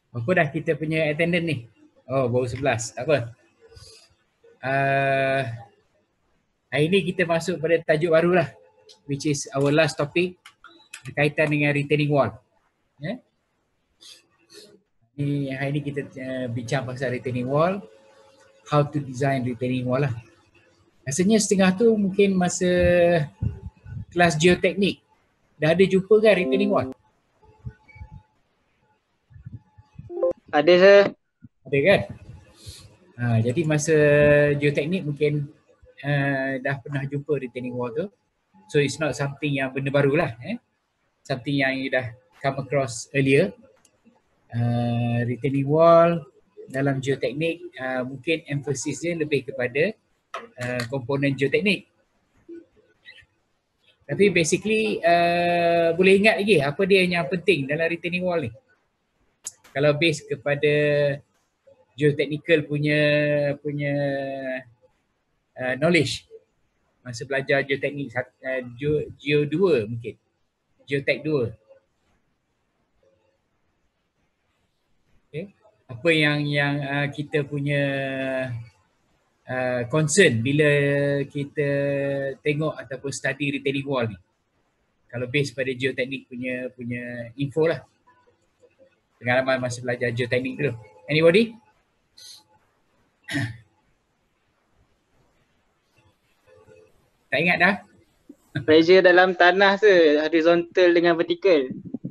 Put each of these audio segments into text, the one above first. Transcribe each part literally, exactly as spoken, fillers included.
Apa dah kita punya attendant ni? Oh, baru sebelas. Tak apa. Uh, hari ni kita masuk pada tajuk baru lah, which is our last topic berkaitan dengan retaining wall. Yeah? Ni, hari ni kita uh, bincang pasal retaining wall, how to design retaining wall lah. Rasanya setengah tu mungkin masa kelas geoteknik dah ada jumpa kan retaining wall? Ada sir. Ada kan? Ha, jadi masa geoteknik mungkin uh, dah pernah jumpa retaining wall tu. So it's not something yang benda baru lah. Eh? Something yang you dah come across earlier. Uh, retaining wall dalam geoteknik uh, mungkin emphasis dia lebih kepada uh, komponen geoteknik. Tapi basically uh, boleh ingat lagi apa dia yang penting dalam retaining wall ni? Kalau base kepada geotechnical punya punya uh, knowledge masa belajar geoteknik uh, geo, geo dua mungkin. Geotek dua. Okay. Apa yang yang uh, kita punya uh, concern bila kita tengok ataupun study retaining wall ni? Kalau base pada geoteknik punya punya info lah. Pengalaman masa belajar geoteknik dulu. Anybody? Tak ingat dah? Pressure dalam tanah tu horizontal dengan vertical.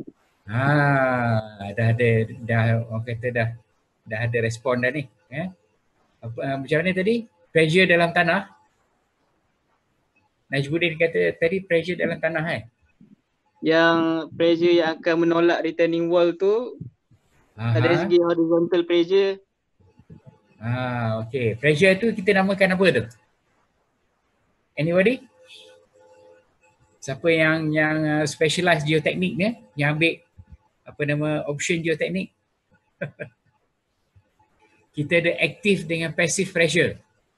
Ah, dah ada dah orang kata dah dah ada respon dah ni, eh. Apa uh, macam mana tadi? Pressure dalam tanah. Najmuddin kata tadi pressure dalam tanah eh. Yang pressure yang akan menolak retaining wall tu Aha. dari segi horizontal pressure. Ah, okey. Pressure tu kita namakan apa tu? Anybody? Siapa yang yang uh, specialize geoteknik ni, yang ambil apa nama option geoteknik? Kita ada active dengan passive pressure.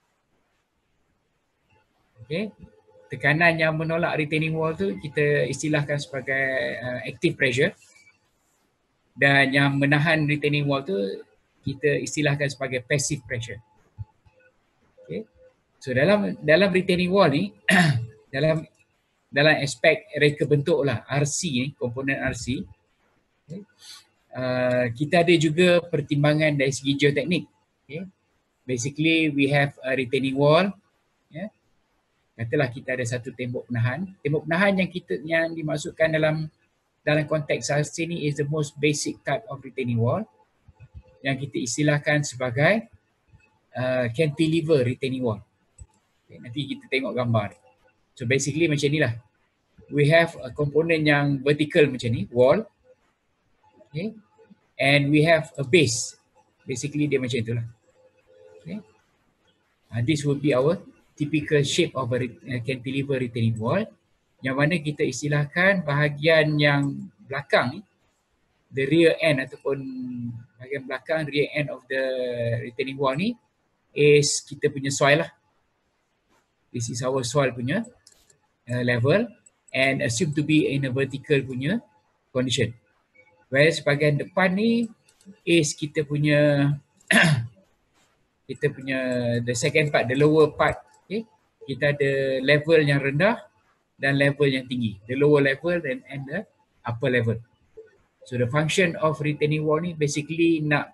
Okey. Tekanan yang menolak retaining wall tu kita istilahkan sebagai uh, active pressure. Dan yang menahan retaining wall tu kita istilahkan sebagai passive pressure. Okay. So dalam dalam retaining wall ni dalam dalam aspek reka bentuk lah R C ni, komponen R C, okay, uh, kita ada juga pertimbangan dari segi geoteknik. Okay. Basically we have a retaining wall. Yeah. Katalah kita ada satu tembok penahan. Tembok penahan yang kita yang dimaksudkan dalam dalam konteks R C ni is the most basic type of retaining wall yang kita istilahkan sebagai uh, cantilever retaining wall. Okay, nanti kita tengok gambar. So basically macam ni lah. We have a component yang vertical macam ni, wall. Okay. And we have a base. Basically dia macam itulah. Okay. Uh, this would be our typical shape of a cantilever retaining wall, yang mana kita istilahkan bahagian yang belakang ni, the rear end ataupun bahagian belakang, rear end of the retaining wall ni is kita punya soil lah. This is our soil punya uh, level and assumed to be in a vertical punya condition. Whereas bahagian depan ni is kita punya kita punya the second part, the lower part. Okay? Kita ada level yang rendah dan level yang tinggi. The lower level and, and the upper level. So the function of retaining wall ni basically nak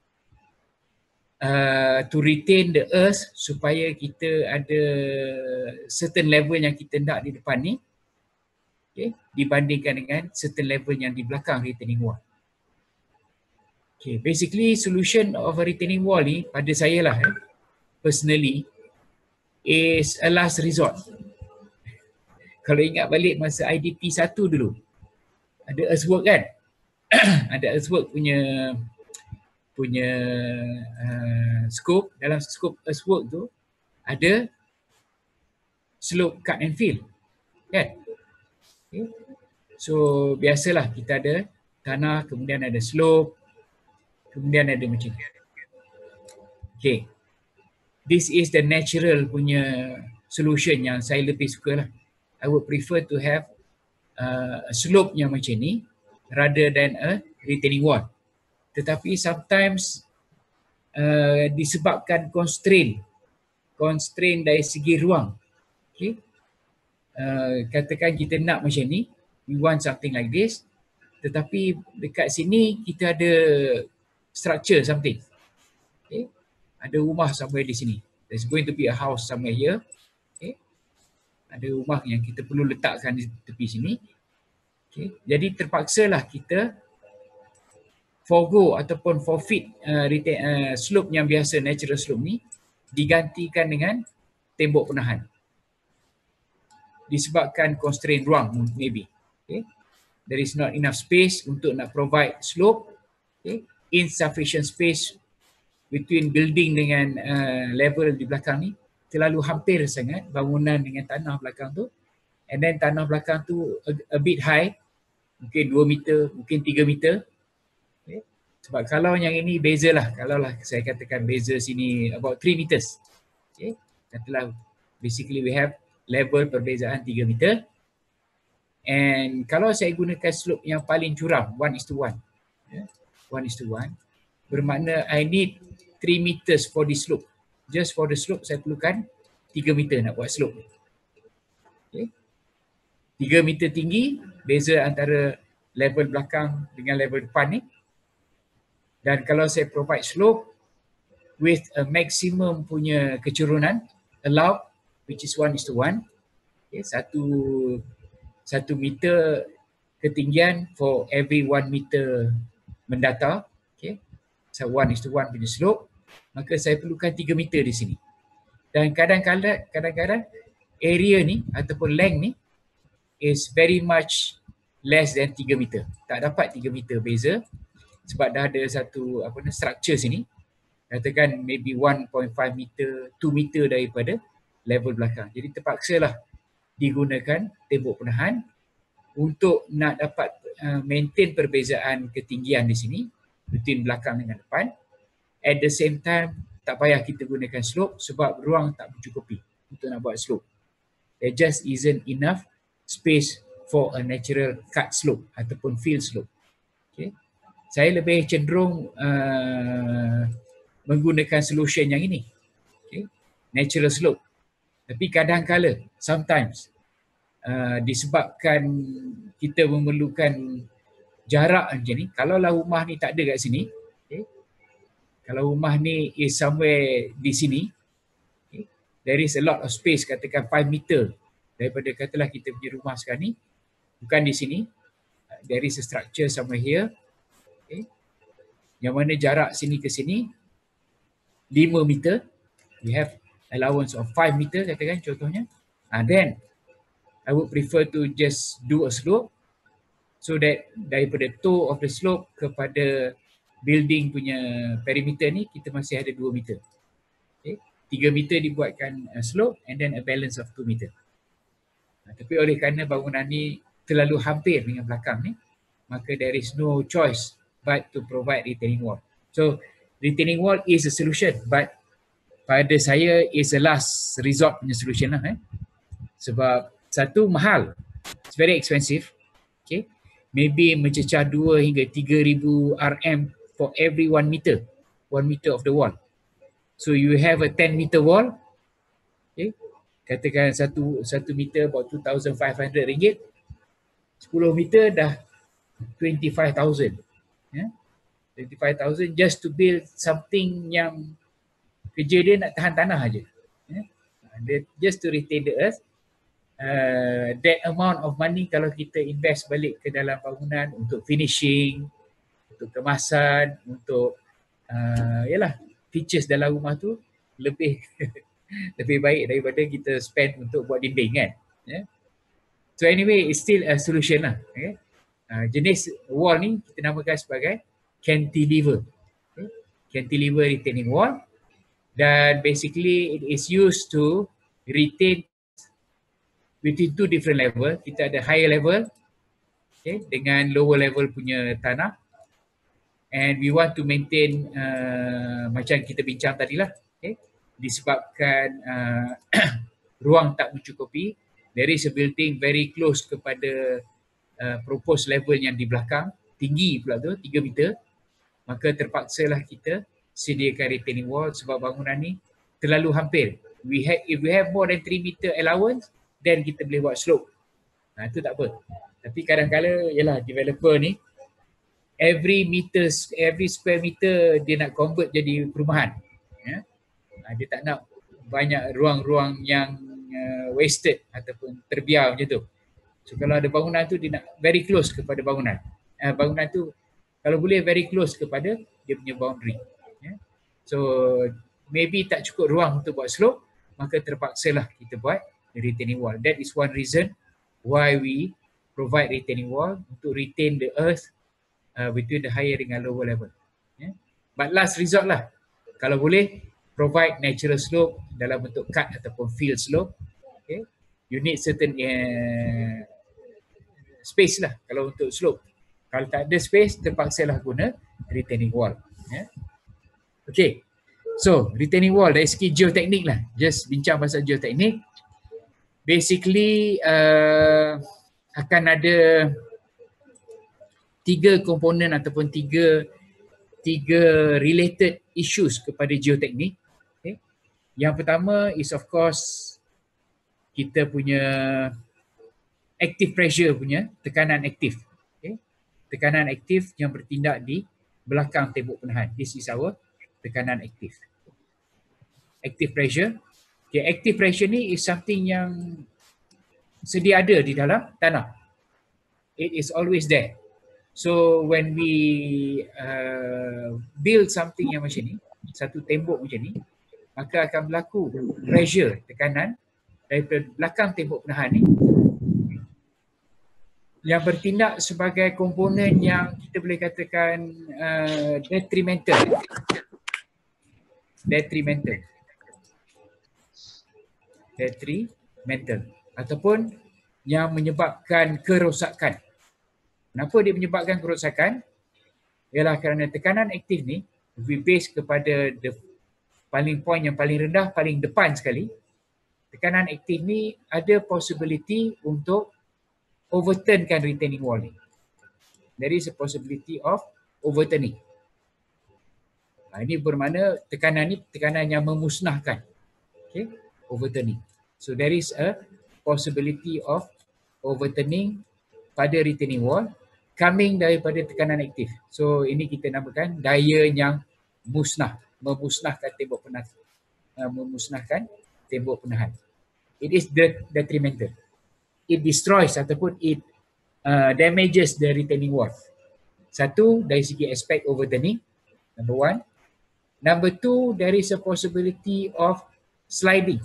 uh, to retain the earth supaya kita ada certain level yang kita nak di depan ni, okay, dibandingkan dengan certain level yang di belakang retaining wall. Okay, basically solution of a retaining wall ni pada saya lah eh, personally is a last resort. Kalau ingat balik masa I D P satu dulu, ada earthwork kan? Ada earthwork punya punya uh, scope. Dalam scope earthwork tu ada slope cut and fill kan? Okay. So biasalah kita ada tanah, kemudian ada slope, kemudian ada macam ni. Okay. This is the natural punya solution yang saya lebih suka lah. I would prefer to have uh, a slope yang macam ni rather than a retaining wall. tetapi sometimes uh, disebabkan constraint, constraint dari segi ruang. Okay. Uh, katakan kita nak macam ni, we want something like this, tetapi dekat sini kita ada structure something. Okay. Ada rumah somewhere di sini. There's going to be a house somewhere here. Okay. Ada rumah yang kita perlu letakkan di tepi sini. Okay. Jadi terpaksalah kita forgo ataupun forfeit uh, retain, uh, slope yang biasa, natural slope ni, digantikan dengan tembok penahan. Disebabkan constraint ruang maybe. Okay. There is not enough space untuk nak provide slope. Okay. Insufficient space between building dengan uh, level di belakang ni. Terlalu hampir sangat bangunan dengan tanah belakang tu. And then tanah belakang tu a, a bit high. Mungkin dua meter, mungkin tiga meter. Okay. Sebab kalau yang ini beza lah. Kalau lah saya katakan beza sini about three meters. Okay. Katalah basically we have level perbezaan tiga meter. And kalau saya gunakan slope yang paling curam, one is to one. Yeah. one is to one. Bermakna I need three meters for the slope. Just for the slope saya perlukan tiga meter nak buat slope. Okay. tiga meter tinggi, beza antara level belakang dengan level depan ni. Dan kalau saya provide slope with a maximum punya kecurunan allowed, which is one is to one. Okay, satu satu meter ketinggian for every one meter mendata. Okay, so one is to one punya slope. Maka saya perlukan tiga meter di sini. Dan kadang-kadang kadang-kadang area ni ataupun length ni is very much less than tiga meter. Tak dapat tiga meter beza sebab dah ada satu apa ni structure sini. Katakan maybe one point five meter, two meter daripada level belakang. Jadi terpaksalah digunakan tembok penahan untuk nak dapat uh, maintain perbezaan ketinggian di sini between belakang dengan depan. At the same time, tak payah kita gunakan slope sebab ruang tak mencukupi untuk nak buat slope. There just isn't enough space for a natural cut slope ataupun fill slope. Okay. Saya lebih cenderung uh, menggunakan solution yang ini. Okay. Natural slope. Tapi kadang-kala, sometimes, uh, disebabkan kita memerlukan jarak macam ni, kalaulah rumah ni tak ada kat sini, okay, kalau rumah ni is somewhere di sini, okay, there is a lot of space, katakan five meter daripada katalah kita punya rumah sekarang ni, bukan di sini, there is a structure somewhere here, okay, yang mana jarak sini ke sini lima meter, we have allowance of five meter katakan contohnya, and then I would prefer to just do a slope so that daripada toe of the slope kepada building punya perimeter ni kita masih ada dua meter. Okay. tiga meter dibuatkan uh, slope and then a balance of two meter. Nah, tapi oleh kerana bangunan ni terlalu hampir dengan belakang ni, maka there is no choice but to provide retaining wall. So retaining wall is a solution, but pada saya is a last resort punya solution lah. Eh. Sebab satu, mahal. It's very expensive. Okay. Maybe mencecah dua hingga tiga ribu ringgit for every one meter. One meter of the wall. So you have a ten meter wall. Okay. Katakan satu satu meter about two thousand five hundred ringgit. sepuluh meter dah twenty-five thousand. Yeah. twenty-five thousand just to build something yang kerja dia nak tahan tanah aja. Yeah. Just to retain the earth. Uh, that amount of money kalau kita invest balik ke dalam bangunan untuk finishing, untuk kemasan, untuk uh, yalah, features dalam rumah tu lebih lebih baik daripada kita spend untuk buat dinding kan. Yeah. So anyway, it's still a solution lah. Okay. Uh, jenis wall ni kita namakan sebagai cantilever. Okay. Cantilever retaining wall, dan basically it is used to retain between two different level. Kita ada higher level, okay, dengan lower level punya tanah, and we want to maintain uh, macam kita bincang tadi lah, okay, disebabkan uh, ruang tak mencukupi, there is a building very close kepada uh, proposed level yang di belakang, tinggi pula tu tiga meter, maka terpaksalah kita sediakan retaining wall sebab bangunan ni terlalu hampir. We have, if we have more than three meter allowance, then kita boleh buat slope. Ha, itu tak apa. Tapi kadang-kadang yalah developer ni every meter, every square meter dia nak convert jadi perumahan. Ya? Ha, dia tak nak banyak ruang-ruang yang uh, wasted ataupun terbiar macam tu. So kalau ada bangunan tu dia nak very close kepada bangunan. Uh, bangunan tu kalau boleh very close kepada dia punya boundary. Ya? So maybe tak cukup ruang untuk buat slope, maka terpaksalah kita buat retaining wall. That is one reason why we provide retaining wall untuk retain the earth uh, between the higher dengan lower level. Yeah. But last resort lah, kalau boleh provide natural slope dalam bentuk cut ataupun field slope. Okay. You need certain uh, space lah kalau untuk slope. Kalau tak ada space, terpaksalah guna retaining wall. Yeah. Okay. So, retaining wall dari segi geoteknik lah. Just bincang pasal geoteknik. Basically, uh, akan ada tiga komponen ataupun tiga tiga related issues kepada geoteknik. Okay. Yang pertama is of course kita punya active pressure punya tekanan aktif. Okay. Tekanan aktif yang bertindak di belakang tembok penahan. This is our tekanan aktif. Active pressure. Okay, active pressure ni is something yang sedia ada di dalam tanah. It is always there. So when we uh, build something yang macam ni, satu tembok macam ni, maka akan berlaku pressure, tekanan daripada belakang tembok penahan ni yang bertindak sebagai komponen yang kita boleh katakan uh, detrimental. Detrimental. Detrimental. Ataupun yang menyebabkan kerosakan. Kenapa dia menyebabkan kerosakan? Ialah kerana tekanan aktif ni, we base kepada the paling point yang paling rendah, paling depan sekali. Tekanan aktif ni ada possibility untuk overturnkan retaining wall ni. There is a possibility of overturning. Ha, ini bermakna tekanan ni tekanan yang memusnahkan. Okay, overturning. So there is a possibility of overturning pada retaining wall coming daripada tekanan aktif. So ini kita namakan daya yang musnah, memusnahkan tembok penahan, uh, memusnahkan tembok penahan. It is detrimental. It destroys ataupun it uh, damages the retaining wall. Satu, dari segi aspek overturning, number one. Number two, there is a possibility of sliding.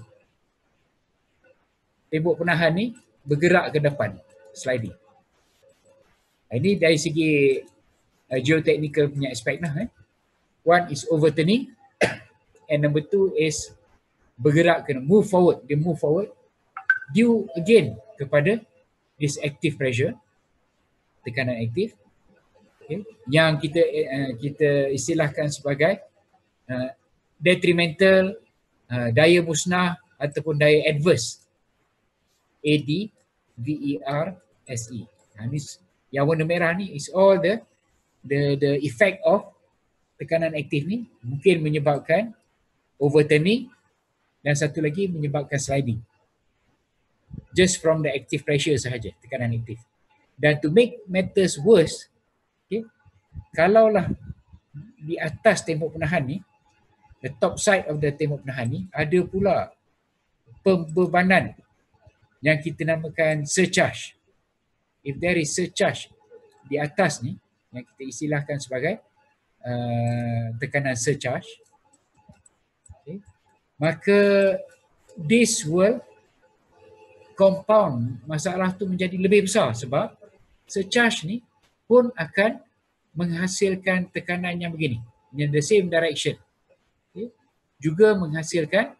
Tembok penahan ni bergerak ke depan, sliding. Ini dari segi uh, geotechnical punya aspek lah. Eh. One is overturning and number two is bergerak, kena move forward. Dia move forward due again kepada this active pressure, tekanan aktif, okay, yang kita uh, kita istilahkan sebagai uh, detrimental, uh, daya musnah ataupun daya adverse. A D V E R S E. Nah, ini yang warna merah ni is all the the the effect of tekanan aktif ni, mungkin menyebabkan overturning dan satu lagi menyebabkan sliding. Just from the active pressure sahaja, tekanan aktif. Dan to make matters worse, okay, kalaulah di atas tembok penahan ni, the top side of the tembok penahan ni, ada pula pembebanan yang kita namakan surcharge. If there is surcharge di atas ni, yang kita istilahkan sebagai uh, tekanan surcharge, okay, maka this will compound masalah tu menjadi lebih besar sebab surcharge ni pun akan menghasilkan tekanan yang begini, in the same direction. Okay. Juga menghasilkan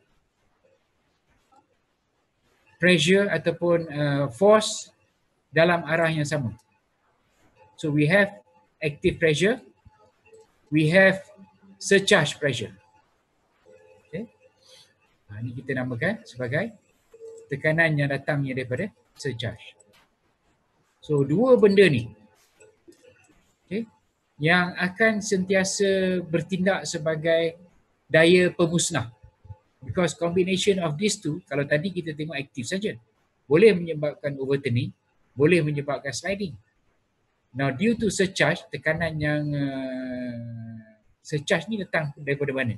pressure ataupun uh, force dalam arah yang sama. So we have active pressure, we have surcharge pressure. Okay. Ha, ini kita namakan sebagai tekanan yang datangnya daripada surcharge. So dua benda ni, okay, yang akan sentiasa bertindak sebagai daya pemusnah. Because combination of these two, kalau tadi kita tengok aktif saja, boleh menyebabkan overturning, boleh menyebabkan sliding. Now due to surcharge, tekanan yang uh, surcharge ni datang daripada mana?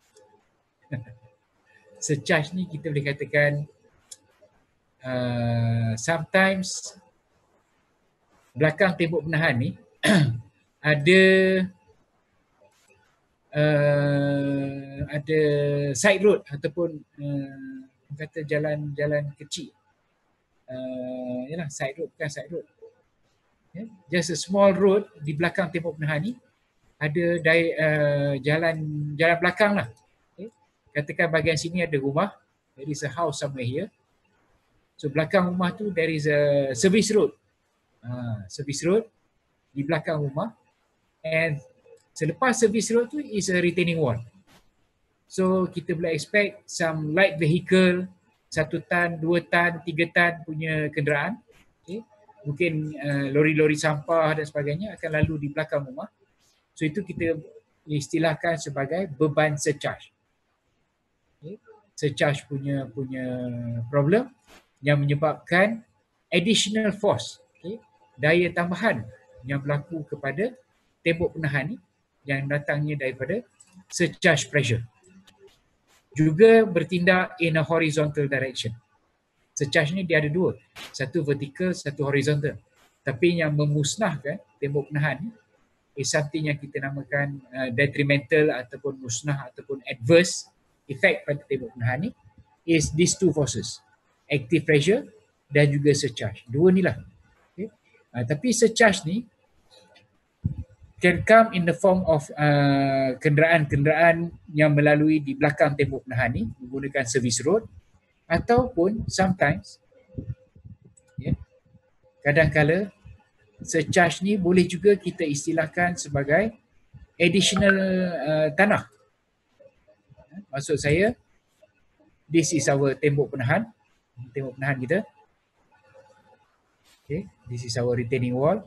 Surcharge ni kita boleh katakan uh, sometimes belakang tembok penahan ni ada uh, ada side road ataupun uh, kata jalan-jalan kecil. Uh, yalah, side road bukan side road. Yeah, just a small road di belakang tembok penahan ni ada daya, uh, jalan jalan belakang lah. Okay. Katakan bahagian sini ada rumah, there is a house somewhere here. So belakang rumah tu there is a service road. Uh, service road di belakang rumah, and selepas service road tu is a retaining wall. So kita boleh expect some light vehicle, satu tan, dua tan, tiga tan punya kenderaan, okay, mungkin uh, lori-lori sampah dan sebagainya akan lalu di belakang rumah. So itu kita istilahkan sebagai beban surcharge. Okay. Surcharge punya punya problem yang menyebabkan additional force, okay, daya tambahan yang berlaku kepada tembok penahan ni yang datangnya daripada surcharge pressure. Juga bertindak in a horizontal direction. Surcharge ni dia ada dua, satu vertical, satu horizontal. Tapi yang memusnahkan tembok penahan ni is something yang kita namakan uh, detrimental ataupun musnah ataupun adverse effect pada tembok penahan ni is these two forces, active pressure dan juga surcharge. Dua ni lah. Okay. Uh, tapi surcharge ni can come in the form of uh, kenderaan-kenderaan yang melalui di belakang tembok penahan ni menggunakan service road, ataupun sometimes yeah, kadang-kala surcharge ni boleh juga kita istilahkan sebagai additional uh, tanah. Maksud saya, this is our tembok penahan, tembok penahan kita. Okay, this is our retaining wall.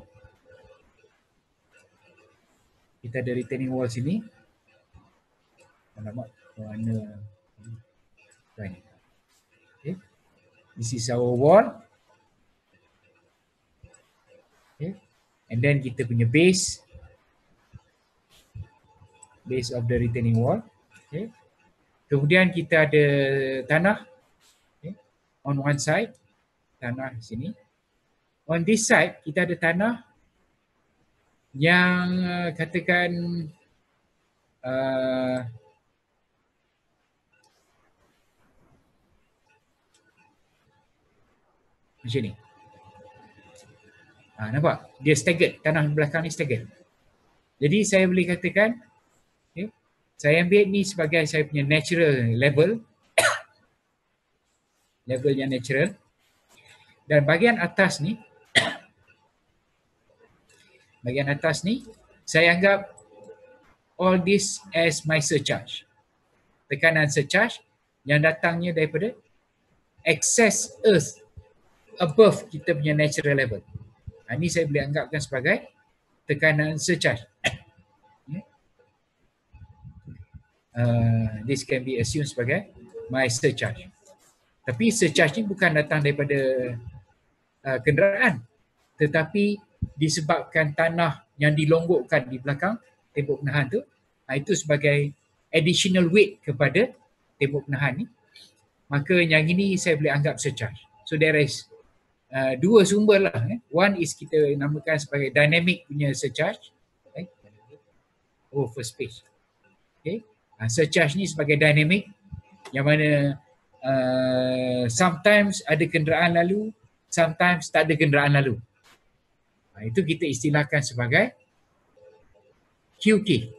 Kita ada retaining wall sini. Alamak, mana? Okay, this is our wall. Okay. And then kita punya base, base of the retaining wall. Okay. Kemudian kita ada tanah, okay, on one side, tanah sini. On this side kita ada tanah yang uh, katakan uh, macam ni. Ha, nampak? Dia staggered. Tanah belakang ni staggered. Jadi saya boleh katakan, okay, saya ambil ni sebagai saya punya natural level. Level yang natural. Dan bahagian atas ni, bahagian atas ni, saya anggap all this as my surcharge. Tekanan surcharge yang datangnya daripada excess earth above kita punya natural level. Ini saya boleh anggapkan sebagai tekanan surcharge. Uh, this can be assumed sebagai my surcharge. Tapi surcharge ni bukan datang daripada uh, kenderaan, tetapi disebabkan tanah yang dilonggokkan di belakang tembok penahan tu, uh, itu sebagai additional weight kepada tembok penahan ni. Maka yang ini saya boleh anggap surcharge. So there is Uh, dua sumber lah. Eh. One is kita namakan sebagai dynamic punya surcharge. Okay. Oh, first page. Okay. Uh, surcharge ni sebagai dynamic yang mana uh, sometimes ada kenderaan lalu, sometimes tak ada kenderaan lalu. Uh, itu kita istilahkan sebagai Q K.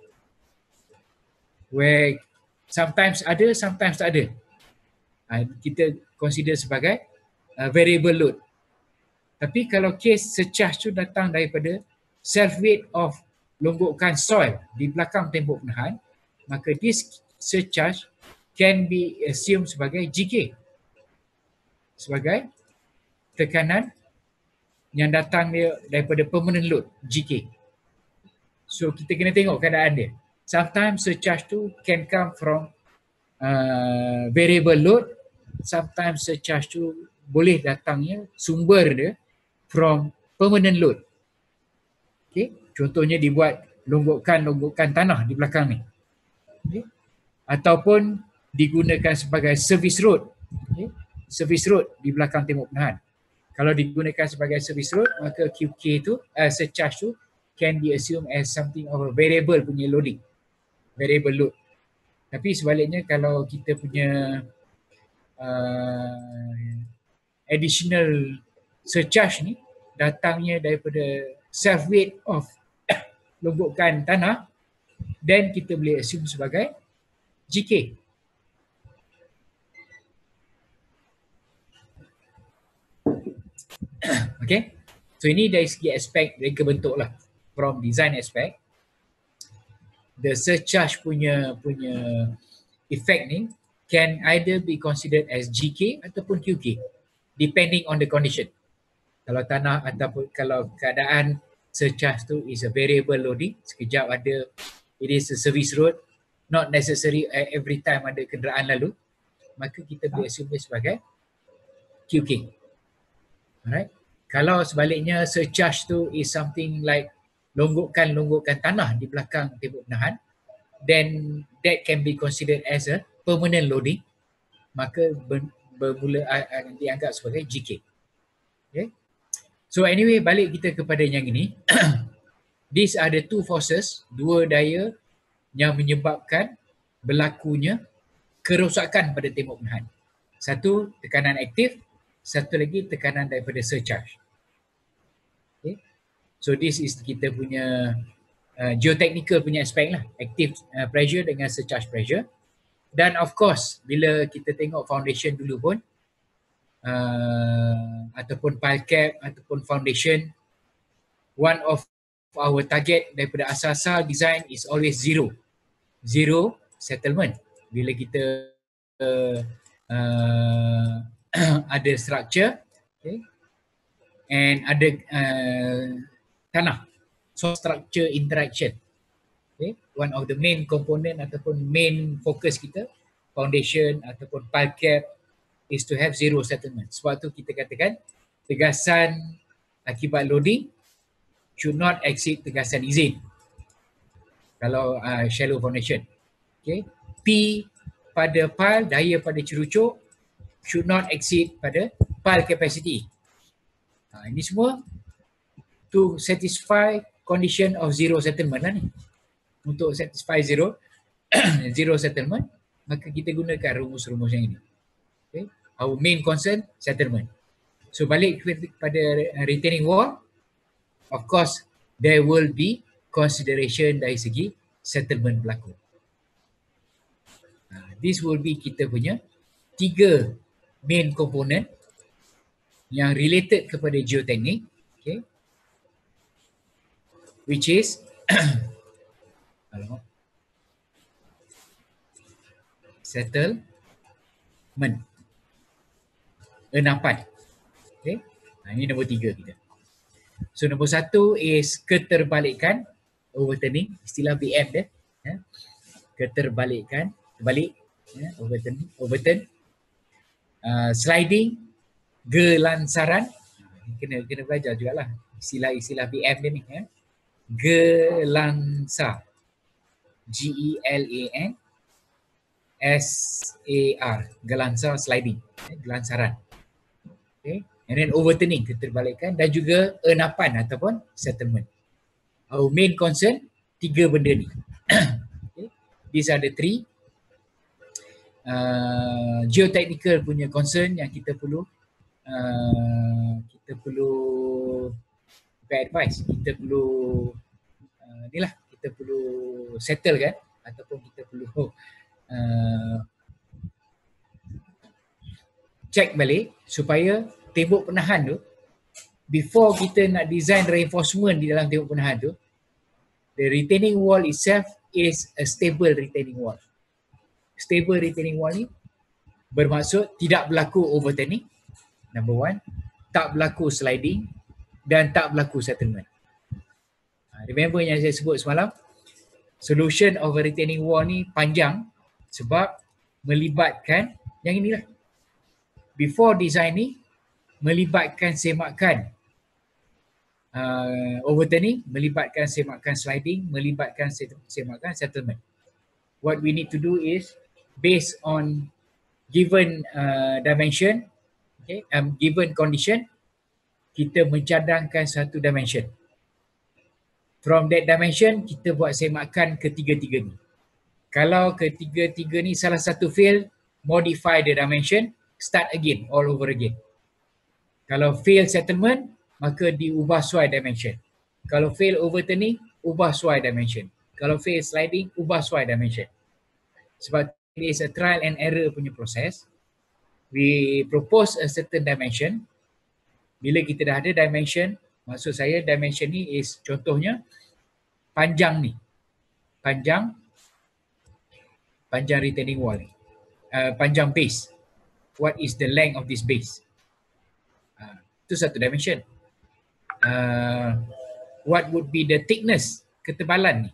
Where sometimes ada, sometimes tak ada. Uh, kita consider sebagai uh, variable load. Tapi kalau kes surcharge tu datang daripada self weight of longgokkan soil di belakang tembok penahan, maka this surcharge can be assumed sebagai G K. Sebagai tekanan yang datang daripada permanent load, G K. So kita kena tengok keadaan dia. Sometimes surcharge tu can come from uh, variable load. Sometimes surcharge tu boleh datangnya sumber dia from permanent load. Okay. Contohnya dibuat longgokan-longgokan tanah di belakang ni. Okay. Ataupun digunakan sebagai service road. Okay. Service road di belakang tembok penahan. Kalau digunakan sebagai service road, maka Q K tu, uh, surcharge tu can be assumed as something of a variable punya loading. Variable load. Tapi sebaliknya kalau kita punya uh, additional surcharge ni datangnya daripada self weight of longgokan tanah, then kita boleh assume sebagai G K. Okay. So ini dari segi aspek reka bentuk lah. From design aspect, the surcharge punya punya effect ni can either be considered as G K ataupun Q K depending on the condition. Kalau tanah ataupun kalau keadaan surcharge tu is a variable loading, sekejap ada, it is a service road, not necessary every time ada kenderaan lalu, maka kita boleh assume dia sebagai Q K. Alright. Kalau sebaliknya surcharge tu is something like longgokan-longgokan tanah di belakang tembok penahan, then that can be considered as a permanent loading, maka ber, bermula uh, dianggap sebagai G K. Okay. So anyway, balik kita kepada yang ini. These are the two forces, dua daya yang menyebabkan berlakunya kerosakan pada tembok penahan. Satu tekanan aktif, satu lagi tekanan daripada surcharge. Okay. So this is kita punya uh, geotechnical punya aspek lah, active uh, pressure dengan surcharge pressure. Dan of course bila kita tengok foundation dulu pun uh, ataupun pile cap ataupun foundation, one of our target daripada asal-asal design is always zero. Zero settlement. Bila kita uh, uh, ada structure, okay, and ada uh, tanah, so structure interaction. Okay. One of the main component ataupun main focus kita, foundation ataupun pile cap, is to have zero settlement. Sebab tu kita katakan tegasan akibat loading should not exceed tegasan izin kalau uh, shallow foundation. Okay. P pada pile, daya pada cerucuk should not exceed pada pile capacity. Ha, ini semua to satisfy condition of zero settlement lah ni. Untuk satisfy zero zero settlement, maka kita gunakan rumus-rumus yang ini. Okay. Our main concern, settlement. So balik kepada retaining wall, of course there will be consideration dari segi settlement berlaku. Uh, this will be kita punya tiga main component yang related kepada geoteknik, okay, which is settlement, enapan. Okay. Nah, ini nombor tiga kita. So nombor satu is keterbalikan, overturning, istilah B M dia. Ya. Keterbalikan, terbalik, ya, overturn, overturn. Uh, sliding, gelansaran. Kena kena belajar jugalah istilah-istilah B M dia ni. Ya. Gelansar. G E L A N S A R. Gelansar, sliding. Ya, gelansaran. Okay. And then overturning, keterbalikan, dan juga enapan ataupun settlement. Our main concern, tiga benda ni. Okay. These are the three uh, geotechnical punya concern yang kita perlu uh, kita perlu bukan advice, kita perlu uh, ni lah, kita perlu settle kan, ataupun kita perlu uh, check balik supaya tembok penahan tu, before kita nak design reinforcement di dalam tembok penahan tu, the retaining wall itself is a stable retaining wall. Stable retaining wall ni bermaksud tidak berlaku overturning, number one, tak berlaku sliding, dan tak berlaku settlement. remember yang saya sebut semalam, solution of a retaining wall ni panjang sebab melibatkan yang inilah. Before design ni melibatkan semakan uh, overturning, melibatkan semakan sliding, melibatkan semakan settlement. What we need to do is based on given uh, dimension, okay, um, given condition, kita mencadangkan satu dimension. From that dimension, kita buat semakan ketiga-tiga ni. Kalau ketiga-tiga ni salah satu fail, modify the dimension, start again, all over again. Kalau fail settlement, maka diubah suai dimension. Kalau fail overturning, ubah suai dimension. Kalau fail sliding, ubah suai dimension. Sebab it is a trial and error punya proses. We propose a certain dimension. Bila kita dah ada dimension, maksud saya dimension ni is contohnya panjang ni. Panjang panjang retaining wall ni. Uh, panjang base. What is the length of this base? Uh, itu satu dimension. Uh, what would be the thickness, ketebalan ni?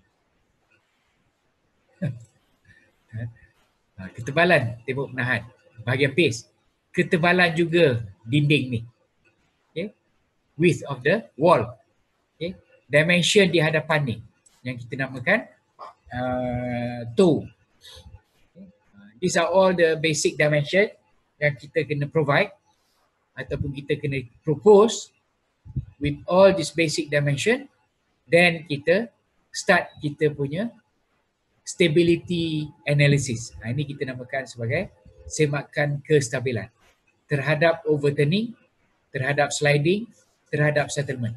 uh, ketebalan tembok penahan, bahagian base. Ketebalan juga dinding ni. Okay. Width of the wall. Okay. Dimension di hadapan ni yang kita namakan uh, toe. Okay. Uh, these are all the basic dimension yang kita kena provide ataupun kita kena propose with all this basic dimension. Then kita start kita punya stability analysis. Ha, ini kita namakan sebagai semakan kestabilan terhadap overturning, terhadap sliding, terhadap settlement.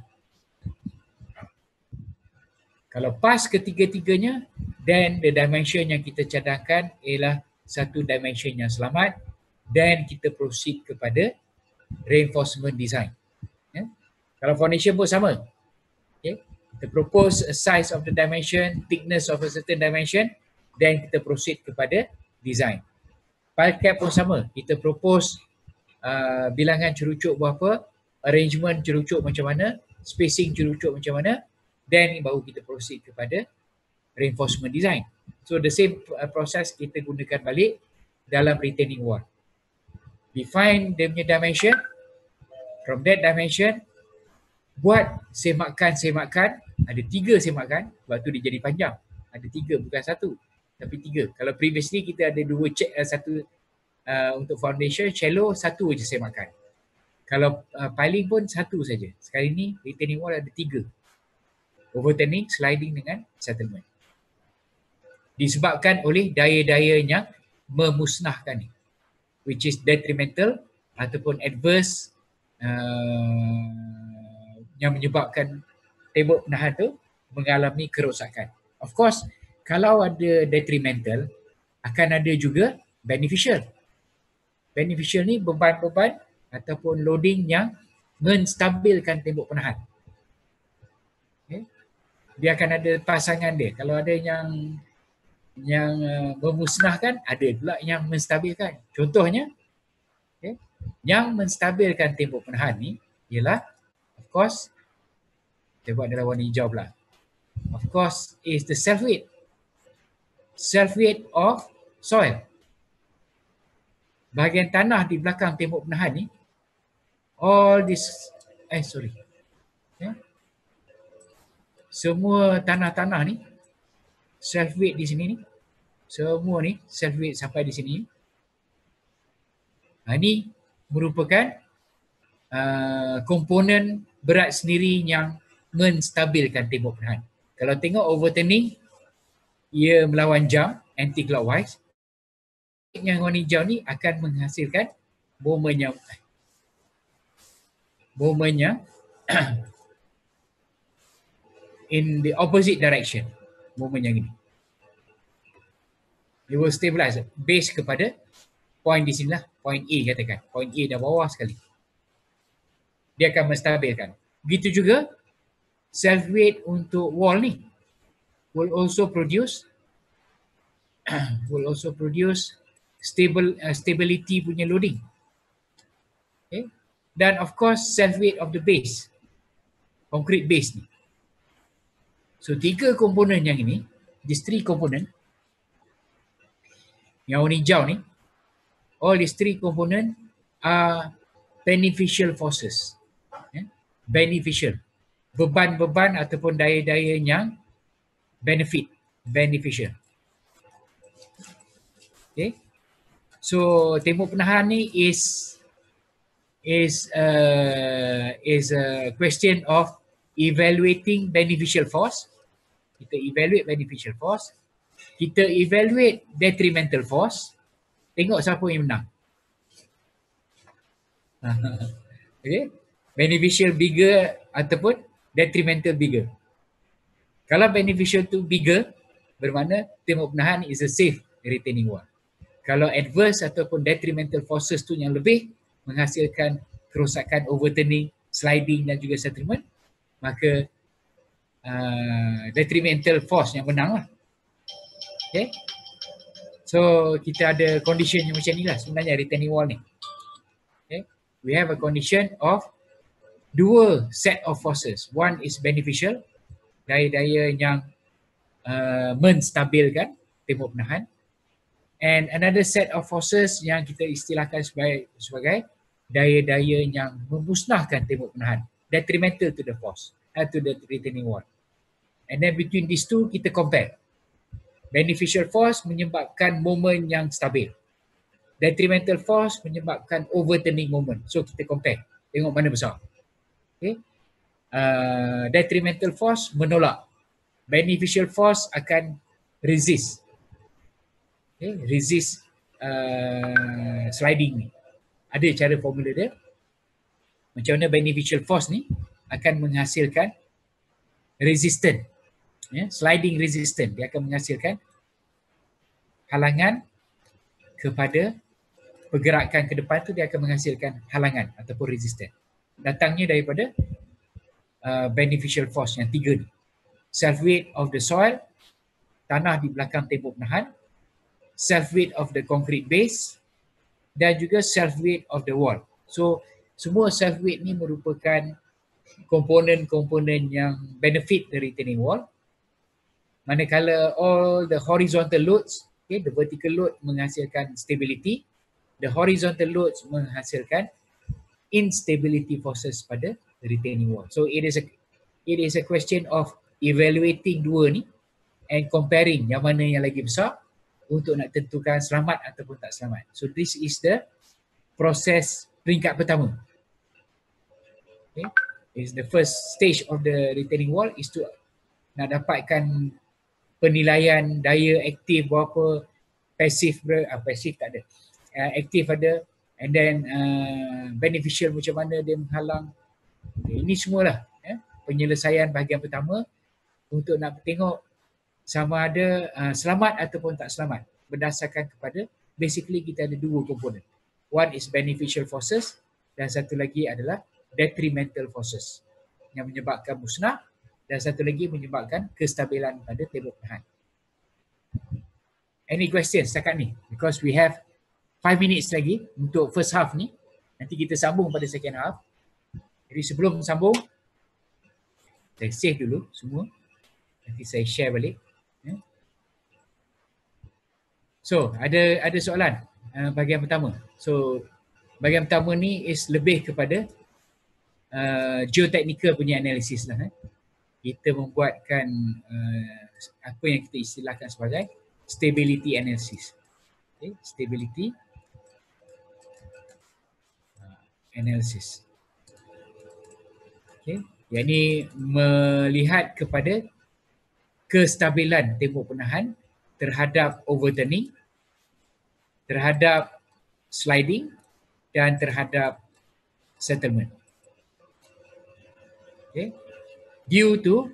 Kalau pas ketiga-tiganya, then the dimension yang kita cadangkan ialah satu dimension yang selamat, dan kita proceed kepada reinforcement design. Yeah. Kalau foundation pun sama. Okay. Kita propose a size of the dimension, thickness of a certain dimension, then kita proceed kepada design. Pile cap pun sama. Kita propose uh, bilangan cerucuk berapa, arrangement cerucuk macam mana, spacing cerucuk macam mana, then baru kita proceed kepada reinforcement design. So the same process kita gunakan balik dalam retaining wall. Define dia punya dimension. From that dimension, buat semakan-semakan. Ada tiga semakan, sebab tu dia jadi panjang. Ada tiga, bukan satu, tapi tiga. Kalau previously kita ada dua check, uh, satu uh, untuk foundation, shallow, satu je semakan. Kalau uh, piling pun satu saja. Sekali ni retaining wall ada tiga. Overturning, sliding dengan settlement. Disebabkan oleh daya-daya yang memusnahkan ni, which is detrimental ataupun adverse, uh, yang menyebabkan tembok penahan tu mengalami kerosakan. Of course, kalau ada detrimental, akan ada juga beneficial. Beneficial ni beban-beban ataupun loading yang menstabilkan tembok penahan. Okay. Dia akan ada pasangan dia. Kalau ada yang yang uh, memusnahkan, ada pula yang menstabilkan. Contohnya, okay, yang menstabilkan tembok penahan ni ialah, of course, kita buat dalam warna hijau pula. Of course, is the self weight. Self weight of soil. Bahagian tanah di belakang tembok penahan ni, all this, eh sorry. Yeah. Semua tanah-tanah ni, self weight di sini ni, semua ni self weight sampai di sini. Ha, ini merupakan uh, komponen berat sendiri yang menstabilkan tembok penahan. Kalau tengok overturning, ia melawan jam anti-clockwise. Yang warna hijau ni akan menghasilkan moment yang moment yang in the opposite direction. Moment yang ini. It will stabilize base kepada point di sinilah, point A katakan. Point A dah bawah sekali. Dia akan menstabilkan. Begitu juga self weight untuk wall ni will also produce will also produce stable uh, stability punya loading. Okay. Dan of course self weight of the base, concrete base ni. So tiga komponen yang ini, these three component, yang warna hijau ni, all these three component are beneficial forces. Yeah? Beneficial. Beban-beban ataupun daya-daya yang benefit, beneficial. Okay. So tembok penahan ni is is uh, is a question of evaluating beneficial force. Kita evaluate beneficial force, kita evaluate detrimental force, tengok siapa yang menang. Okay. Beneficial bigger ataupun detrimental bigger. Kalau beneficial tu bigger, bermakna tembok penahan is a safe retaining wall. Kalau adverse ataupun detrimental forces tu yang lebih, menghasilkan kerosakan, overturning, sliding dan juga settlement, maka uh, detrimental force yang menang lah. Okay. So kita ada condition yang macam ni lah sebenarnya retaining wall ni. Okay. We have a condition of dua set of forces. One is beneficial, daya-daya yang uh, menstabilkan tembok penahan. And another set of forces yang kita istilahkan sebagai, sebagai daya-daya yang memusnahkan tembok penahan, detrimental to the force, uh, to the retaining wall. And then between these two kita compare. Beneficial force menyebabkan moment yang stabil. Detrimental force menyebabkan overturning moment. So kita compare, tengok mana besar. Okay. Uh, detrimental force menolak. Beneficial force akan resist. Okay, resist uh, sliding ni. Ada cara formula dia. Macam mana beneficial force ni akan menghasilkan resistance. Ya, sliding resistance. Dia akan menghasilkan halangan kepada pergerakan ke depan tu, dia akan menghasilkan halangan ataupun resistance. Datangnya daripada uh, beneficial force yang tiga ni. Self weight of the soil, tanah di belakang tembok penahan, self weight of the concrete base dan juga self weight of the wall. So semua self weight ni merupakan komponen-komponen yang benefit dari retaining wall. Manakala all the horizontal loads, okay, the vertical load menghasilkan stability, the horizontal loads menghasilkan instability forces pada retaining wall. So it is a it is a question of evaluating dua ni and comparing yang mana yang lagi besar untuk nak tentukan selamat ataupun tak selamat. So this is the proses peringkat pertama. Okay. Is the first stage of the retaining wall is to nak dapatkan penilaian daya aktif berapa, pasif ber, ah, pasif tak ada, uh, aktif ada, and then uh, beneficial macam mana dia menghalang. Okay. Ini semualah eh, penyelesaian bahagian pertama untuk nak tengok sama ada uh, selamat ataupun tak selamat berdasarkan kepada basically kita ada dua komponen. One is beneficial forces dan satu lagi adalah detrimental forces yang menyebabkan musnah dan satu lagi menyebabkan kestabilan pada tembok penahan. Any questions setakat ni? Because we have five minutes lagi untuk first half ni. Nanti kita sambung pada second half. Jadi sebelum sambung, saya save dulu semua. Nanti saya share balik. So, ada ada soalan uh, bahagian pertama. So, bahagian pertama ni is lebih kepada uh, geotechnical punya analisis lah. Eh. Kita membuatkan uh, apa yang kita istilahkan sebagai stability analysis. Okay, stability uh, analysis. Okay, yang ini melihat kepada kestabilan tembok penahan terhadap overturning, terhadap sliding dan terhadap settlement. Okay. Due to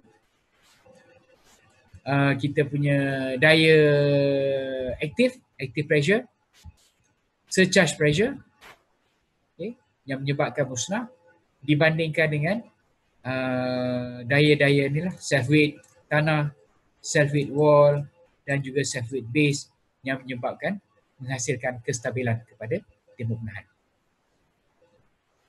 uh, kita punya daya aktif, active pressure, surcharge pressure, okay, yang menyebabkan musnah dibandingkan dengan uh, daya-daya ni lah, self weight tanah, self weight wall dan juga self weight base yang menyebabkan menghasilkan kestabilan kepada tembok penahan.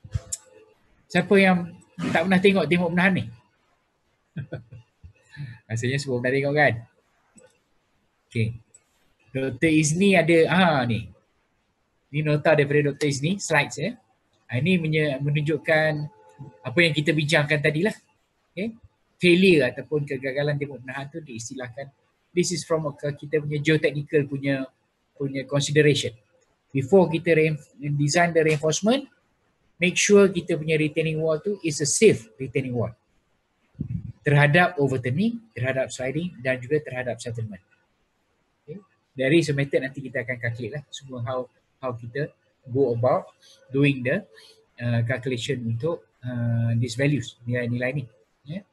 Siapa yang tak pernah tengok tembok penahan ni? Rasanya semua pernah tengok kan? Okay. Doktor Izni ada, ah ni. Ni nota daripada Doktor Izni, slides ya. Ah, ini menunjukkan apa yang kita bincangkan tadi lah. Okay. Failure ataupun kegagalan tembok penahan tu diistilahkan. This is from kita punya geotechnical punya punya consideration. Before kita design the reinforcement, make sure kita punya retaining wall tu is a safe retaining wall. Terhadap overturning, terhadap sliding dan juga terhadap settlement. Okay. Dari semethod nanti kita akan calculate lah semua how how kita go about doing the uh, calculation untuk uh, these values, nilai-nilai ni. Yeah.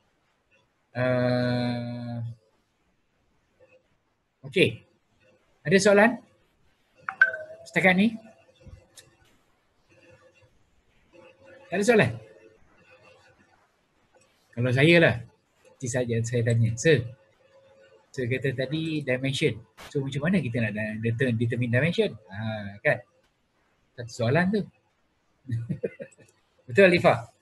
Uh, okay. Ada soalan? Setakat ni? Tak ada soalan? Kalau saya lah, nanti saja saya tanya. Sir, Sir kata tadi dimension. So macam mana kita nak determine dimension? Ha, kan? Satu soalan tu. Betul Alifah?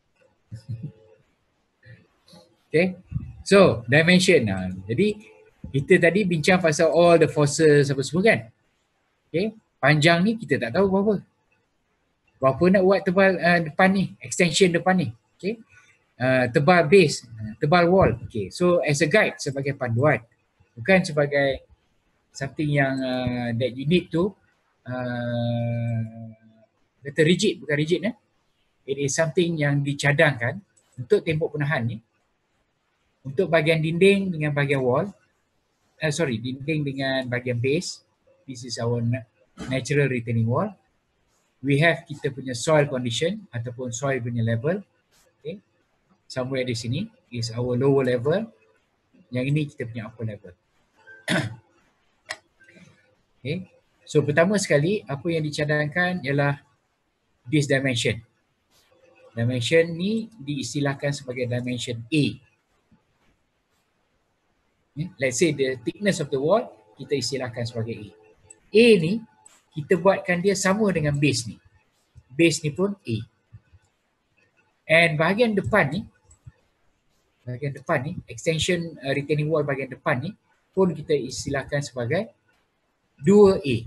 Okay. So dimension. Ha. Jadi kita tadi bincang pasal all the forces apa semua kan? Okay. Panjang ni kita tak tahu berapa. Berapa nak buat tebal uh, depan ni, extension depan ni. Okay. Uh, tebal base, tebal wall. Okay. So as a guide, sebagai panduan. Bukan sebagai something yang uh, that you need to uh, kata rigid, bukan rigid eh. It is something yang dicadangkan untuk tembok penahan ni. Untuk bahagian dinding dengan bahagian wall. Uh, sorry, dinding dengan bahagian base. This is our natural retaining wall. We have kita punya soil condition ataupun soil punya level. Okay. Somewhere di sini is our lower level. Yang ini kita punya upper level. Okay. So pertama sekali apa yang dicadangkan ialah this dimension. Dimension ni diistilahkan sebagai dimension A. Okay. Let's say the thickness of the wall kita istilahkan sebagai A. A ni kita buatkan dia sama dengan base ni. Base ni pun A. And bahagian depan ni, bahagian depan ni, extension uh, retaining wall bahagian depan ni pun kita istilahkan sebagai dua A.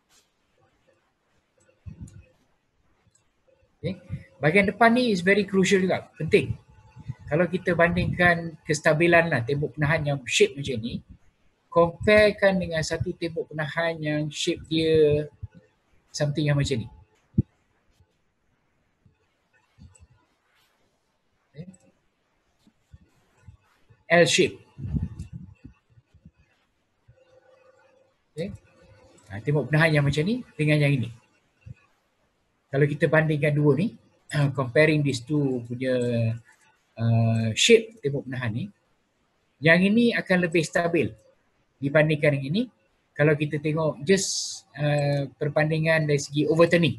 Okay. Bahagian depan ni is very crucial juga, penting. Kalau kita bandingkan kestabilan lah tembok penahan yang shape macam ni, comparekan dengan satu tembok penahan yang shape dia something yang macam ni. Okay. L shape. Okay. Ha, tembok penahan yang macam ni dengan yang ini. Kalau kita bandingkan dua ni, comparing these two punya uh, shape tembok penahan ni, yang ini akan lebih stabil dibandingkan yang ini. Kalau kita tengok just uh, perbandingan dari segi overturning.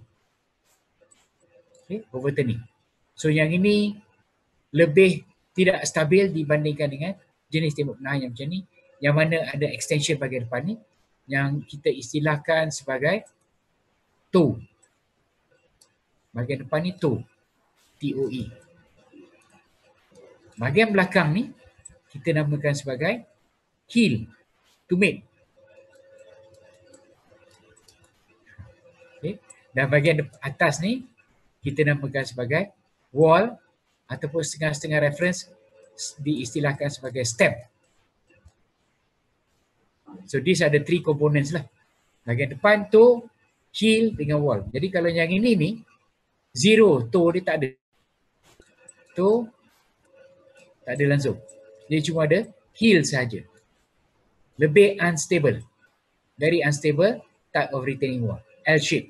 Okay, overturning. So yang ini lebih tidak stabil dibandingkan dengan jenis tembok penahan yang macam ni, yang mana ada extension bahagian depan ni yang kita istilahkan sebagai toe. Bahagian depan ni toe. T O E. Bahagian belakang ni kita namakan sebagai heel. Tumit. Okay. Dan bahagian atas ni kita namakan sebagai wall ataupun setengah-setengah reference diistilahkan sebagai stem. So these are the three components lah. Bahagian depan toe, heel dengan wall. Jadi kalau yang ini ni zero, toe dia tak ada. Toe tak ada langsung. Dia cuma ada heel sahaja. Lebih unstable. Very unstable type of retaining wall. L shape.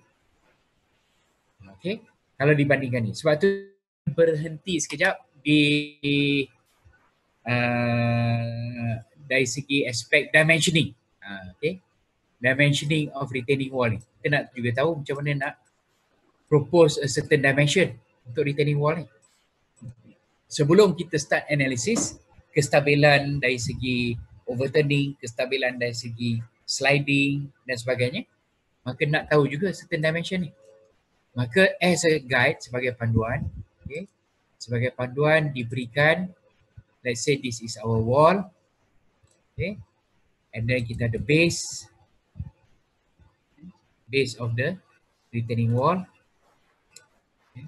Okay. Kalau dibandingkan ni. Sebab tu berhenti sekejap di uh, dari segi aspek dimensioning. Uh, okay. Dimensioning of retaining wall ni. Kita nak juga tahu macam mana nak propose a certain dimension untuk retaining wall ni. Sebelum kita start analysis, kestabilan dari segi overturning, kestabilan dari segi sliding dan sebagainya, maka nak tahu juga certain dimension ni. Maka as a guide, sebagai panduan, okay, sebagai panduan diberikan, let's say this is our wall, Okay. And then kita ada base, base of the retaining wall. Okay.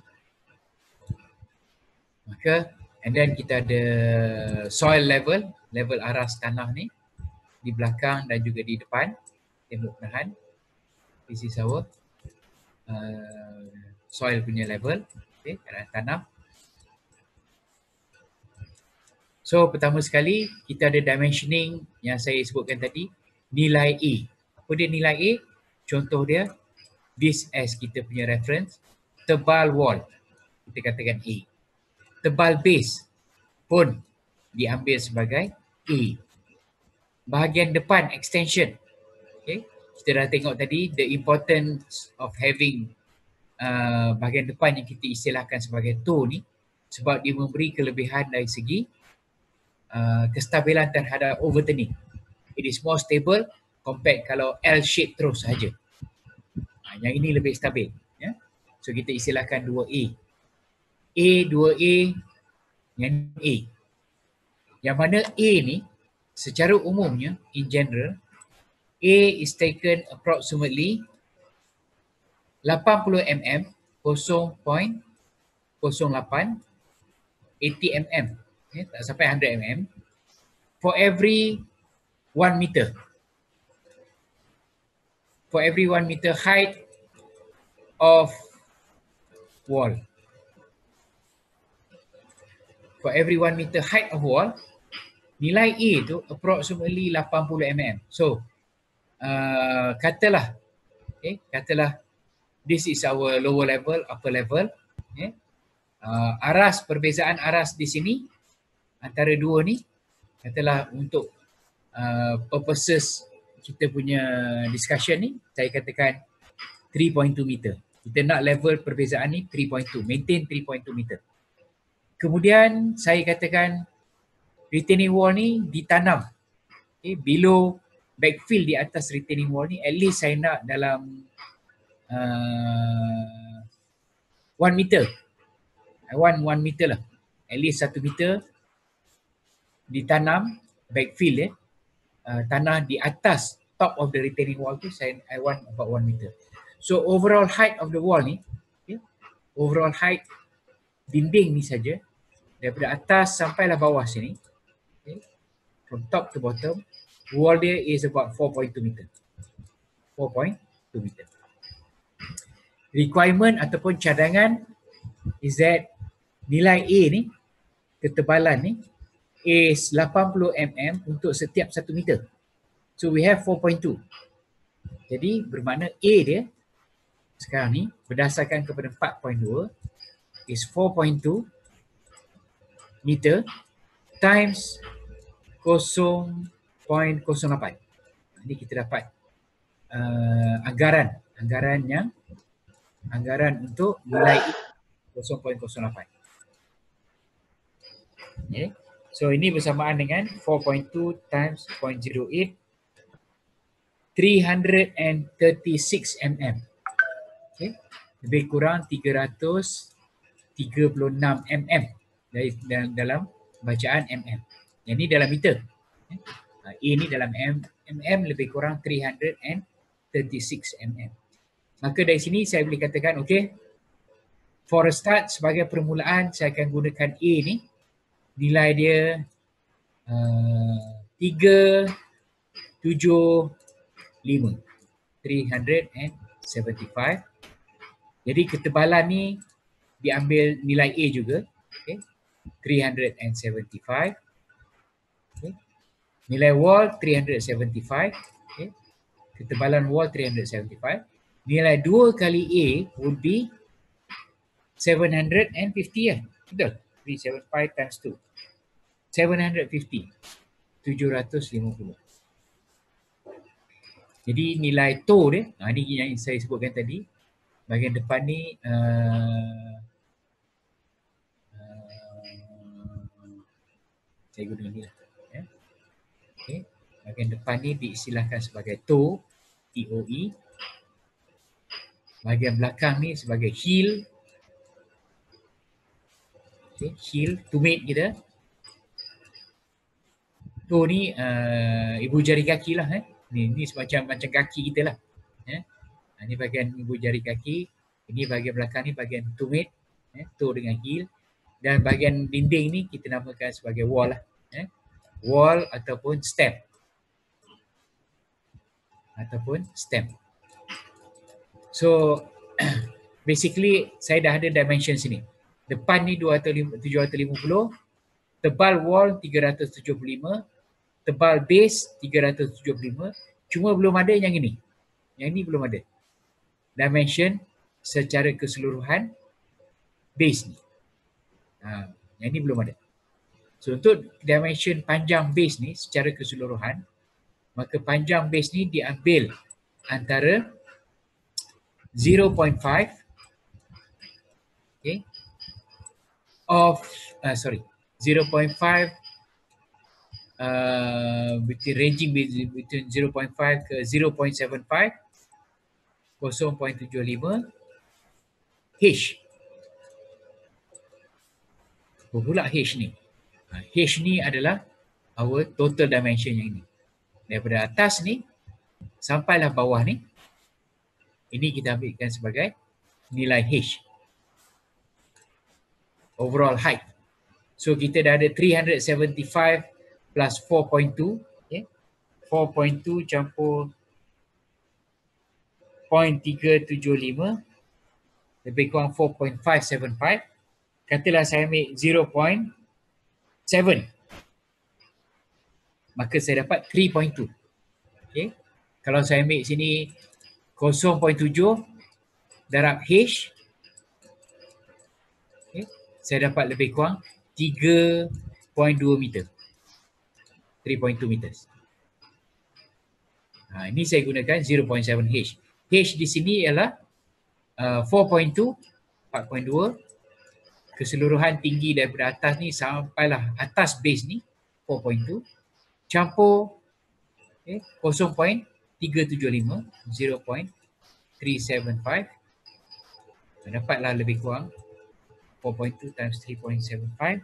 Maka, and then kita ada soil level, level aras tanah ni di belakang dan juga di depan tembok penahan. This is our uh, soil punya level, okay, tanah. So pertama sekali kita ada dimensioning yang saya sebutkan tadi, nilai A. Apa dia nilai A? Contoh dia, this as kita punya reference, tebal wall, kita katakan A. Tebal base pun diambil sebagai A. Bahagian depan extension, okay. Kita dah tengok tadi the importance of having uh, bahagian depan yang kita istilahkan sebagai toe ni, sebab dia memberi kelebihan dari segi Uh, kestabilan terhadap overturning. It is more stable compared kalau L shape terus saja. Uh, yang ini lebih stabil. Ya? So kita istilahkan dua A. A, dua A, yang A. Yang mana A ni secara umumnya, in general, A is taken approximately lapan puluh milimeter, kosong perpuluhan kosong lapan, lapan puluh milimeter. Okay, tak sampai seratus milimeter for every one meter. For every one meter height of wall. For every one meter height of wall, nilai A tu approximately lapan puluh milimeter. So, uh, katalah, okay, katalah this is our lower level, upper level. Okay. Uh, aras, perbezaan aras di sini antara dua ni, katalah untuk uh, purposes kita punya discussion ni, saya katakan three point two meter. Kita nak level perbezaan ni three point two, maintain three point two meter. Kemudian saya katakan retaining wall ni ditanam, okay, below backfill di atas retaining wall ni, at least saya nak dalam uh, one meter. I want one meter lah. At least satu meter ditanam backfill, eh, uh, tanah di atas top of the retaining wall tu, saya I want about one meter. So overall height of the wall ni, okay, overall height dinding ni saja daripada atas sampailah bawah sini, okay, from top to bottom, wall dia is about four point two meter. four point two meter. Requirement ataupun cadangan is that nilai A ni, ketebalan ni is lapan puluh milimeter untuk setiap satu meter. So we have four point two. Jadi bermakna A dia sekarang ni berdasarkan kepada empat point dua is four point two meter times kosong perpuluhan kosong lapan. Ini kita dapat uh, anggaran, anggaran yang anggaran untuk nilai kosong perpuluhan kosong lapan. Okay. So ini bersamaan dengan four point two times zero point zero eight, three hundred thirty-six milimeter. Okay. Lebih kurang tiga ratus tiga puluh enam milimeter dari dalam bacaan mm. Yang ini dalam meter. Okay. A ni dalam mm, lebih kurang three hundred thirty-six milimeter. Maka dari sini saya boleh katakan, okay, for a start, sebagai permulaan saya akan gunakan A ni. Nilai dia uh, tiga tujuh lima, three hundred seventy-five. Jadi ketebalan ni diambil nilai A juga, okay, three hundred seventy-five. Okay. Nilai wall three hundred seventy-five, okay. Ketebalan wall three hundred seventy-five. Nilai dua kali A would be seven hundred fifty, ya. Betul? three hundred seventy-five times two. seven hundred fifty. tujuh ratus lima puluh. Jadi nilai toe dia, nah ni yang saya sebutkan tadi. Bahagian depan ni uh, uh, saya guna ni lah. Ya. Okay. Bahagian depan ni diistilahkan sebagai toe, T O E. Bahagian belakang ni sebagai heel. Okay. Heel, tumit kita. Toe ni uh, ibu jari kaki lah. Eh. Ni, ni semacam macam kaki kita lah. Eh. Ini bahagian ibu jari kaki. Ini bahagian belakang ni bahagian tumit. Eh. Toe dengan heel. Dan bahagian dinding ni kita namakan sebagai wall lah. Eh. Wall ataupun stem. Ataupun stem. So basically saya dah ada dimension sini. Depan ni tujuh ratus lima puluh, tebal wall tiga ratus tujuh puluh lima, tebal base tiga ratus tujuh puluh lima, cuma belum ada yang ini. Yang ini belum ada. Dimension secara keseluruhan base ni. Ha, yang ini belum ada. So untuk dimension panjang base ni secara keseluruhan, maka panjang base ni diambil antara zero point five, okay, of uh, sorry zero point five uh, between ranging between zero point five ke zero point seven five, zero point tujuh lima H. Pula H ni. H ni adalah our total dimension yang ini. Daripada atas ni sampailah bawah ni, ini kita ambilkan sebagai nilai H. Overall height. So kita dah ada three hundred seventy-five plus four point two. Okay. four point two campur zero point tiga tujuh lima. Lebih kurang four point five seven five. Katalah saya ambil zero point seven. Maka saya dapat three point two. Okay. Kalau saya ambil sini zero point tujuh darab H, okay, saya dapat lebih kurang tiga point dua meter. three point two meters. Ha, ini saya gunakan zero point seven H. H di sini ialah uh, four point two, empat point dua. Keseluruhan tinggi daripada atas ni sampailah atas base ni four point two. Campur okay, zero point tiga tujuh lima, zero point three seven five. Dapatlah lebih kurang four point two times three point seven five.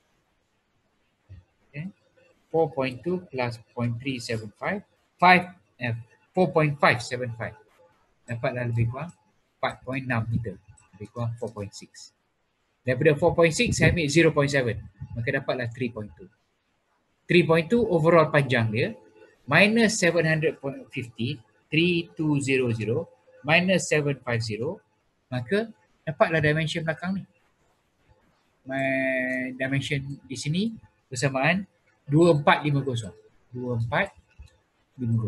Okay. four point two plus zero point three seven five. five, eh, four point five seven five. Dapatlah lebih kurang empat point enam meter. Lebih kurang four point six. Daripada four point six saya ambil zero point seven. Maka dapatlah three point two. three point two overall panjang dia. Minus seven hundred fifty, three two zero zero, minus seven five zero, maka dapatlah dimension belakang ni. My dimension di sini bersamaan two four five zero. two four five zero.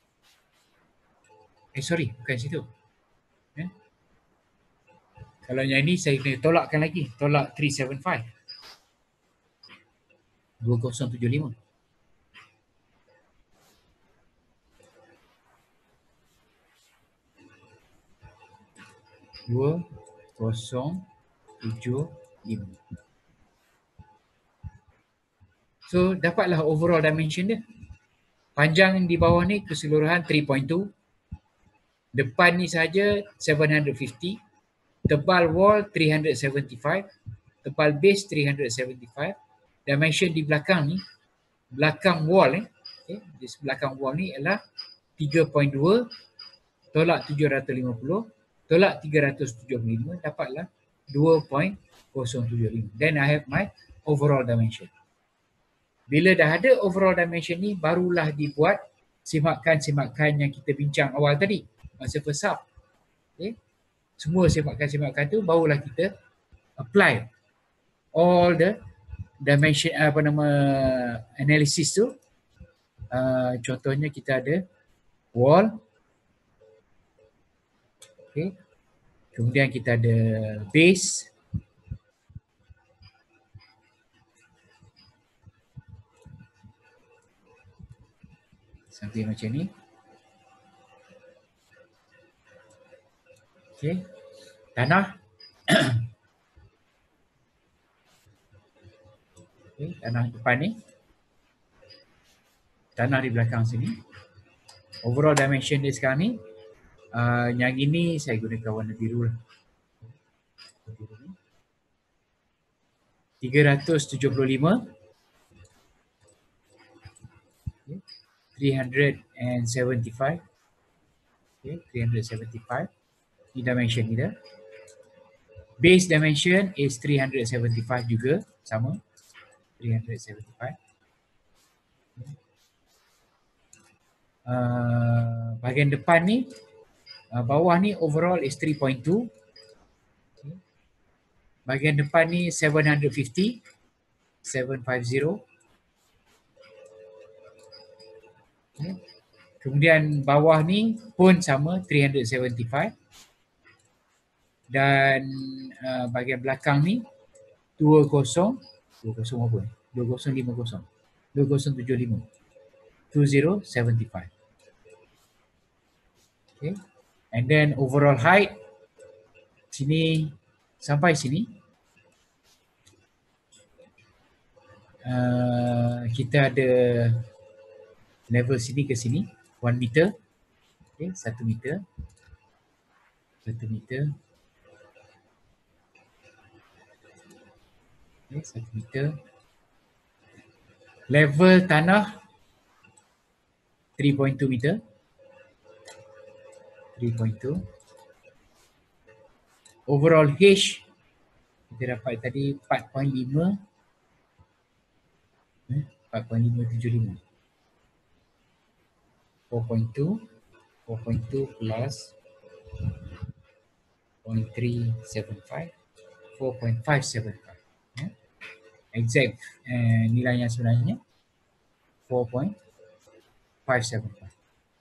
Eh sorry, bukan situ. Eh? Kalau yang ini saya kena tolakkan lagi. Tolak three seven five. two thousand seventy-five. dua kosong tujuh lima. So dapatlah overall dimension dia. Panjang di bawah ni keseluruhan three point two. Depan ni saja seven hundred fifty. Tebal wall three hundred seventy-five. Tebal base three hundred seventy-five. Dimension di belakang ni, belakang wall ni, okay, di belakang wall ni ialah tiga point dua tolak tujuh ratus lima puluh. Tolak tiga ratus tujuh puluh lima, dapatlah two point zero tujuh lima. Then I have my overall dimension. Bila dah ada overall dimension ni, barulah dibuat simakan-simakan yang kita bincang awal tadi. Masa first half. Okay. Semua simakan-simakan tu barulah kita apply all the dimension, apa nama, analysis tu. Uh, contohnya kita ada wall. Okay. Kemudian kita ada base. Sampai macam ni. Okay. Tanah. Okay. Tanah depan ni. Tanah di belakang sini. Overall dimension dia sekarang ni. Uh, yang ini saya gunakan warna biru lah. tiga ratus tujuh puluh lima three hundred seventy-five. Okay, three hundred seventy-five. Ini dimension kita. Base dimension is three hundred seventy-five juga, sama. three hundred seventy-five. Uh, bahagian depan ni, uh, bawah ni overall is three point two. Okay. Bahagian depan ni seven hundred fifty. seven fifty. Okay. Kemudian bawah ni pun sama three hundred seventy-five. Dan uh, bahagian belakang ni two thousand, two thousand apa? two thousand fifty. two thousand seventy-five. two thousand seventy-five. Okay. And then overall height sini sampai sini uh, kita ada level sini ke sini one meter. Okay, satu meter. Satu meter. Okay, satu meter. Level tanah three point two meter. three point two. Overall H kita dapat tadi four point five. Eh, four point five tujuh lima. four point two. four point two plus zero point three seven five. four point five seven five. Ya. Exact eh, nilainya sebenarnya four point five seven five.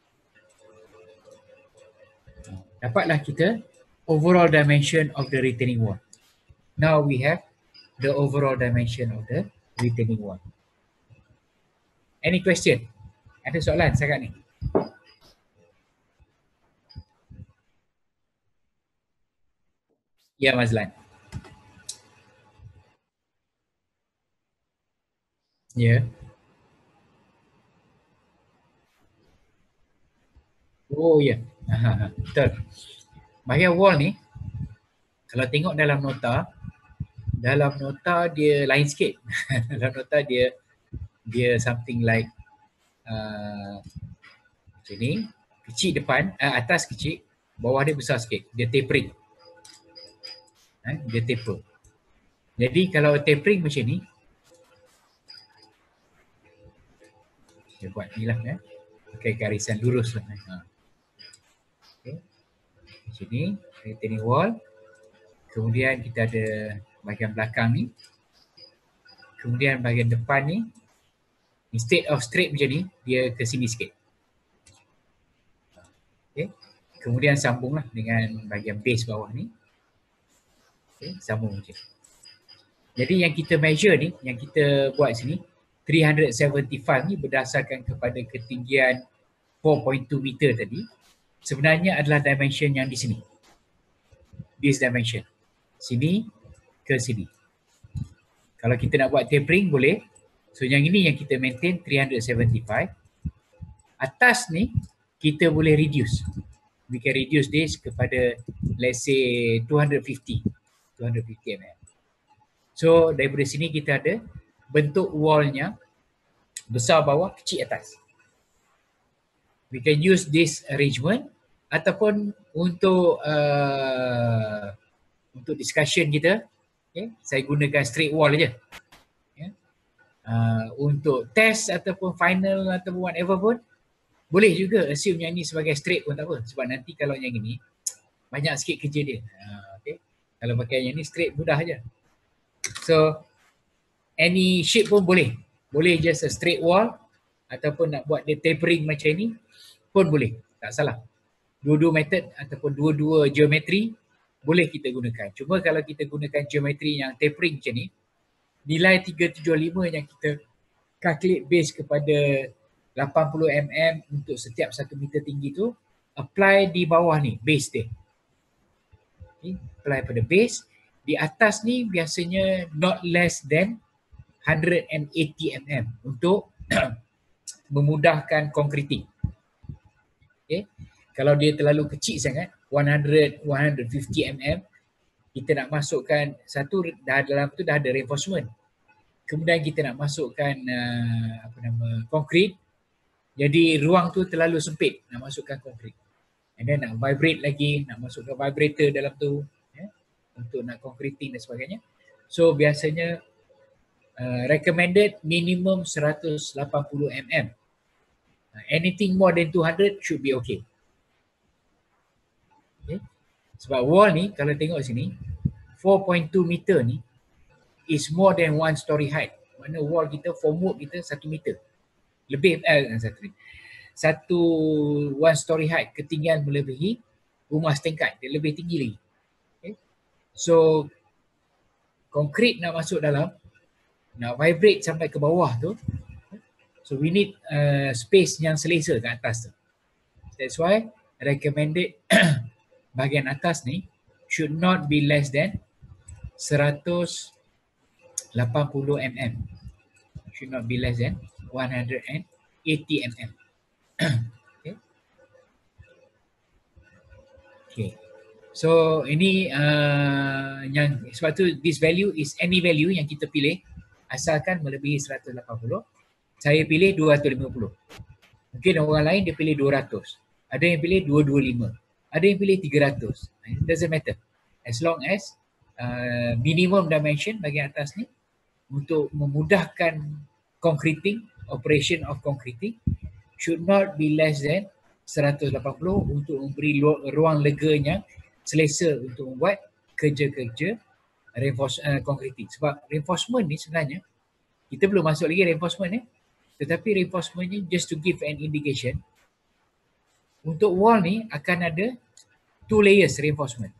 Dapatlah kita overall dimension of the retaining wall. Now we have the overall dimension of the retaining wall. Any question? Ada soalan setakat ni? Ya, Mazlan. Ya. Oh ya. Yeah. Betul. Bahagian wall ni, kalau tengok dalam nota, dalam nota dia lain sikit. Dalam nota dia dia something like uh, macam ni, kecil depan, uh, atas kecil, bawah dia besar sikit. Dia tapering. Uh, dia taper. Jadi kalau tapering macam ni, dia buat ni lah, eh. pakai garisan lurus lah. Uh. Okay. Macam ni, retaining wall. Kemudian kita ada bahagian belakang ni. Kemudian bahagian depan ni, instead of straight macam ni, dia ke sini sikit. Okay. Kemudian sambunglah dengan bahagian base bawah ni. Okay. Sambung macam ni. Jadi yang kita measure ni, yang kita buat sini, three hundred seventy-five ni berdasarkan kepada ketinggian four point two meter tadi, sebenarnya adalah dimension yang di sini. This dimension. Sini ke sini. Kalau kita nak buat tapering boleh. So yang ini yang kita maintain three hundred seventy-five. Atas ni kita boleh reduce. We can reduce this kepada let's say two hundred fifty. two hundred fifty millimeter. So daripada sini kita ada bentuk wallnya besar bawah, kecil atas. We can use this arrangement ataupun untuk uh, untuk discussion kita, okay, saya gunakan straight wall aja. Yeah. Uh, untuk test ataupun final ataupun whatever pun boleh juga assume yang ni sebagai straight pun tak apa. Sebab nanti kalau yang ini banyak sikit kerja dia. Uh, okay. Kalau pakai yang ni straight mudah aja. So any shape pun boleh. Boleh just a straight wall ataupun nak buat dia tapering macam ni pun boleh. Tak salah. Dua-dua method ataupun dua-dua geometri boleh kita gunakan. Cuma kalau kita gunakan geometri yang tapering macam ni, nilai tiga tujuh lima yang kita calculate base kepada lapan puluh milimeter untuk setiap satu meter tinggi tu, apply di bawah ni, base dia. Okay. Apply pada base. Di atas ni biasanya not less than one hundred eighty millimeter untuk memudahkan concreting. Okay. Kalau dia terlalu kecil sangat, one hundred, one hundred fifty millimeter, kita nak masukkan satu, dah dalam tu dah ada reinforcement. Kemudian kita nak masukkan uh, apa nama, concrete, Jadi ruang tu terlalu sempit nak masukkan konkrit. And then nak vibrate lagi, nak masukkan vibrator dalam tu, ya, untuk nak concreting dan sebagainya. So biasanya uh, recommended minimum seratus lapan puluh millimeter. Uh, anything more than two hundred should be okay. Okay. Sebab wall ni kalau tengok sini four point two meter ni is more than one story height. Mana wall kita, formwork kita satu meter. Lebih eh, satu satu one story height, ketinggian melebihi rumah setingkat, dia lebih tinggi lagi. Okay. So konkrit nak masuk dalam, nak vibrate sampai ke bawah tu, so we need uh, space yang selesa kat atas tu. That's why recommended bahagian atas ni should not be less than seratus lapan puluh millimeter. Should not be less than one hundred eighty millimeter. Okay. Okay. So ini uh, yang sebab tu this value is any value yang kita pilih asalkan melebihi seratus lapan puluh. Saya pilih dua ratus lima puluh. Mungkin orang lain dia pilih dua ratus. Ada yang pilih dua ratus dua puluh lima. Ada yang pilih tiga ratus. It doesn't matter. As long as uh, minimum dimension bahagian atas ni untuk memudahkan concreting, operation of concreting should not be less than seratus lapan puluh untuk memberi ruang leganya selesa untuk membuat kerja-kerja reinforce, uh, concreting. Sebab reinforcement ni sebenarnya kita belum masuk lagi reinforcement ni, tetapi reinforcement ni just to give an indication. Untuk wall ni akan ada two layers reinforcement.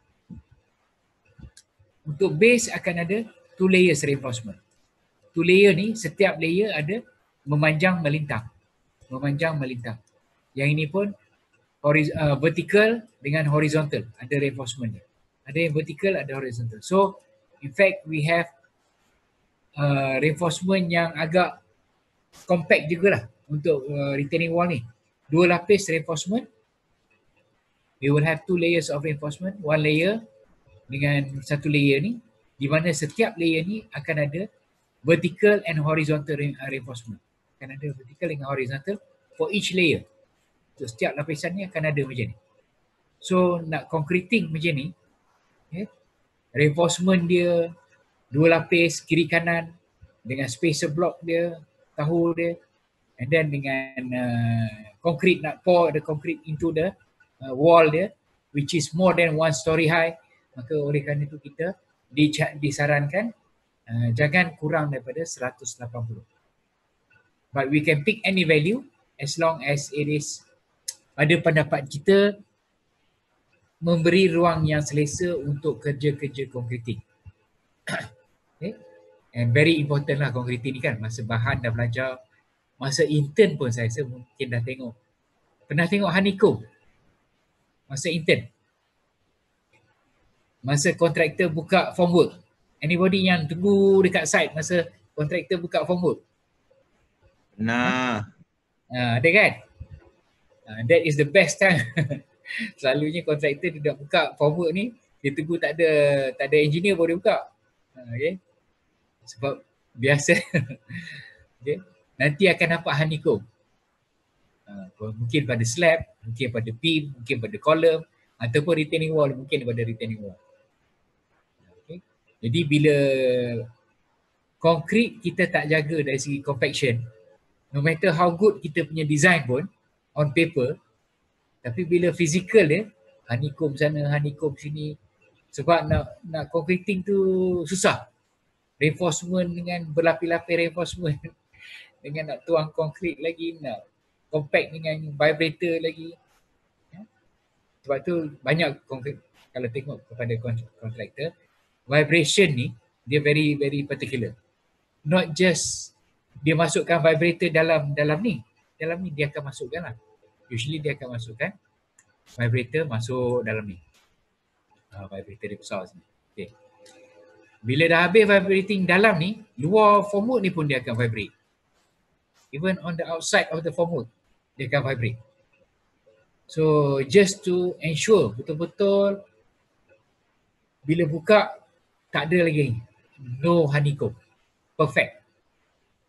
Untuk base akan ada two layers reinforcement. Two layer ni setiap layer ada memanjang melintang. Memanjang melintang. Yang ini pun horiz- uh, vertical dengan horizontal, ada reinforcement dia. Ada yang vertical, ada horizontal. So in fact we have uh, reinforcement yang agak compact jugalah untuk uh, retaining wall ni. Dua lapis reinforcement. We will have two layers of reinforcement. One layer dengan satu layer ni, di mana setiap layer ni akan ada vertical and horizontal reinforcement. Akan ada vertical dengan horizontal for each layer. So setiap lapisan ni akan ada macam ni. So nak concreting macam ni, okay, reinforcement dia dua lapis kiri kanan dengan spacer block dia, tahu dia, and then dengan uh, concrete, nak pour the concrete into the uh, wall dia which is more than one story high. Maka oleh kerana itu kita disarankan uh, jangan kurang daripada seratus lapan puluh. But we can pick any value as long as it is pada pendapat kita memberi ruang yang selesa untuk kerja-kerja concreting. Okay. And very important lah concreting ni kan, masa bahan dah belajar, masa intern pun saya rasa mungkin dah tengok. Pernah tengok honeycomb? Masa intern? Masa kontraktor buka formwork? Anybody yang tunggu dekat site masa kontraktor buka formwork? Nah. Ha, ada kan? Uh, that is the best time. Selalunya kontraktor dia dah buka formwork ni, dia tunggu tak ada tak ada engineer baru dia buka. Uh, okay. Sebab biasa okay, nanti akan nampak honeycomb. Uh, mungkin pada slab, mungkin pada beam, mungkin pada column, ataupun retaining wall, mungkin pada retaining wall. Okay. Jadi bila konkrit kita tak jaga dari segi compaction, no matter how good kita punya design pun on paper, tapi bila physical dia, honeycomb sana, honeycomb sini, sebab nak nak concreting tu susah. Reinforcement dengan berlapis-lapis reinforcement dengan nak tuang konkrit lagi, nak compact dengan vibrator lagi. Ya. Sebab tu banyak konkrit, kalau tengok kepada kontraktor, vibration ni dia very very particular. Not just dia masukkan vibrator dalam dalam ni, dalam ni dia akan masukkan lah. Usually dia akan masukkan vibrator masuk dalam ni. Uh, vibrator dia besar sini. Okay. Bila dah habis vibrating dalam ni, luar formwork ni pun dia akan vibrate. Even on the outside of the formwork, dia akan vibrate. So just to ensure betul-betul bila buka tak ada lagi no honeycomb. Perfect.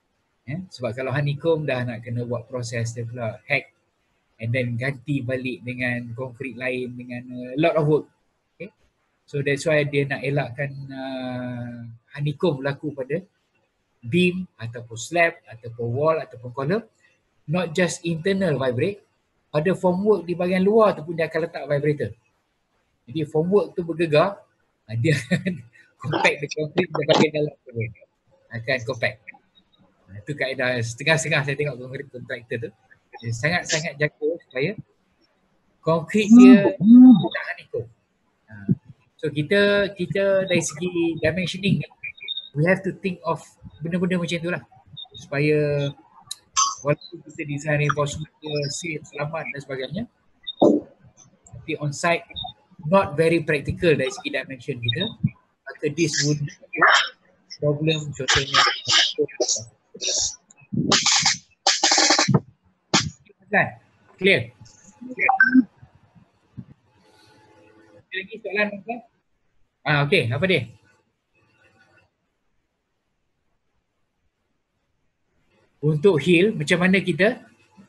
Ya, sebab kalau honeycomb dah nak kena buat proses dia pula hack and then ganti balik dengan konkrit lain dengan a lot of work. Okay. So that's why dia nak elakkan uh, honeycomb berlaku pada beam ataupun slab ataupun wall ataupun column. Not just internal vibrate, pada formwork di bahagian luar tu pun dia akan letak vibrator. Jadi formwork tu bergegar, dia akan compact the concrete di bahagian dalam tu. Akan compact. Itu kaedah setengah-setengah saya tengok concrete contractor tu. Dia sangat-sangat jaga supaya konkrit dia tak honeycomb. So kita kita dari segi dimensioning ni, we have to think of benda-benda macam tu lah. Supaya walaupun kita design reinforcement dia safe, selamat dan sebagainya, tapi on site not very practical dari segi dimension kita, maka this would be problem contohnya. Kan? Clear? Ada lagi soalan apa? Ah, okey, apa dia? Untuk hill, macam mana kita?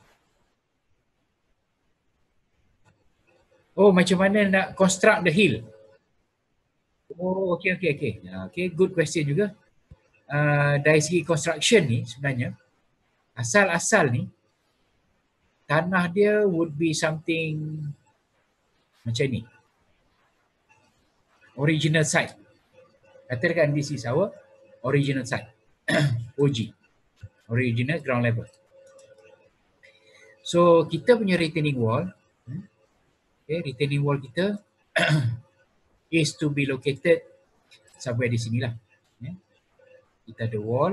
Oh, macam mana nak construct the hill? Oh, okey, okey, okey. Okay, good question juga. Uh, dari segi construction ni sebenarnya, asal-asal ni, tanah dia would be something macam ni. Original site. Katakan this is our original site. O G. Original ground level. So kita punya retaining wall, okay, retaining wall kita is to be located sampai di sinilah. Okay. Kita ada wall,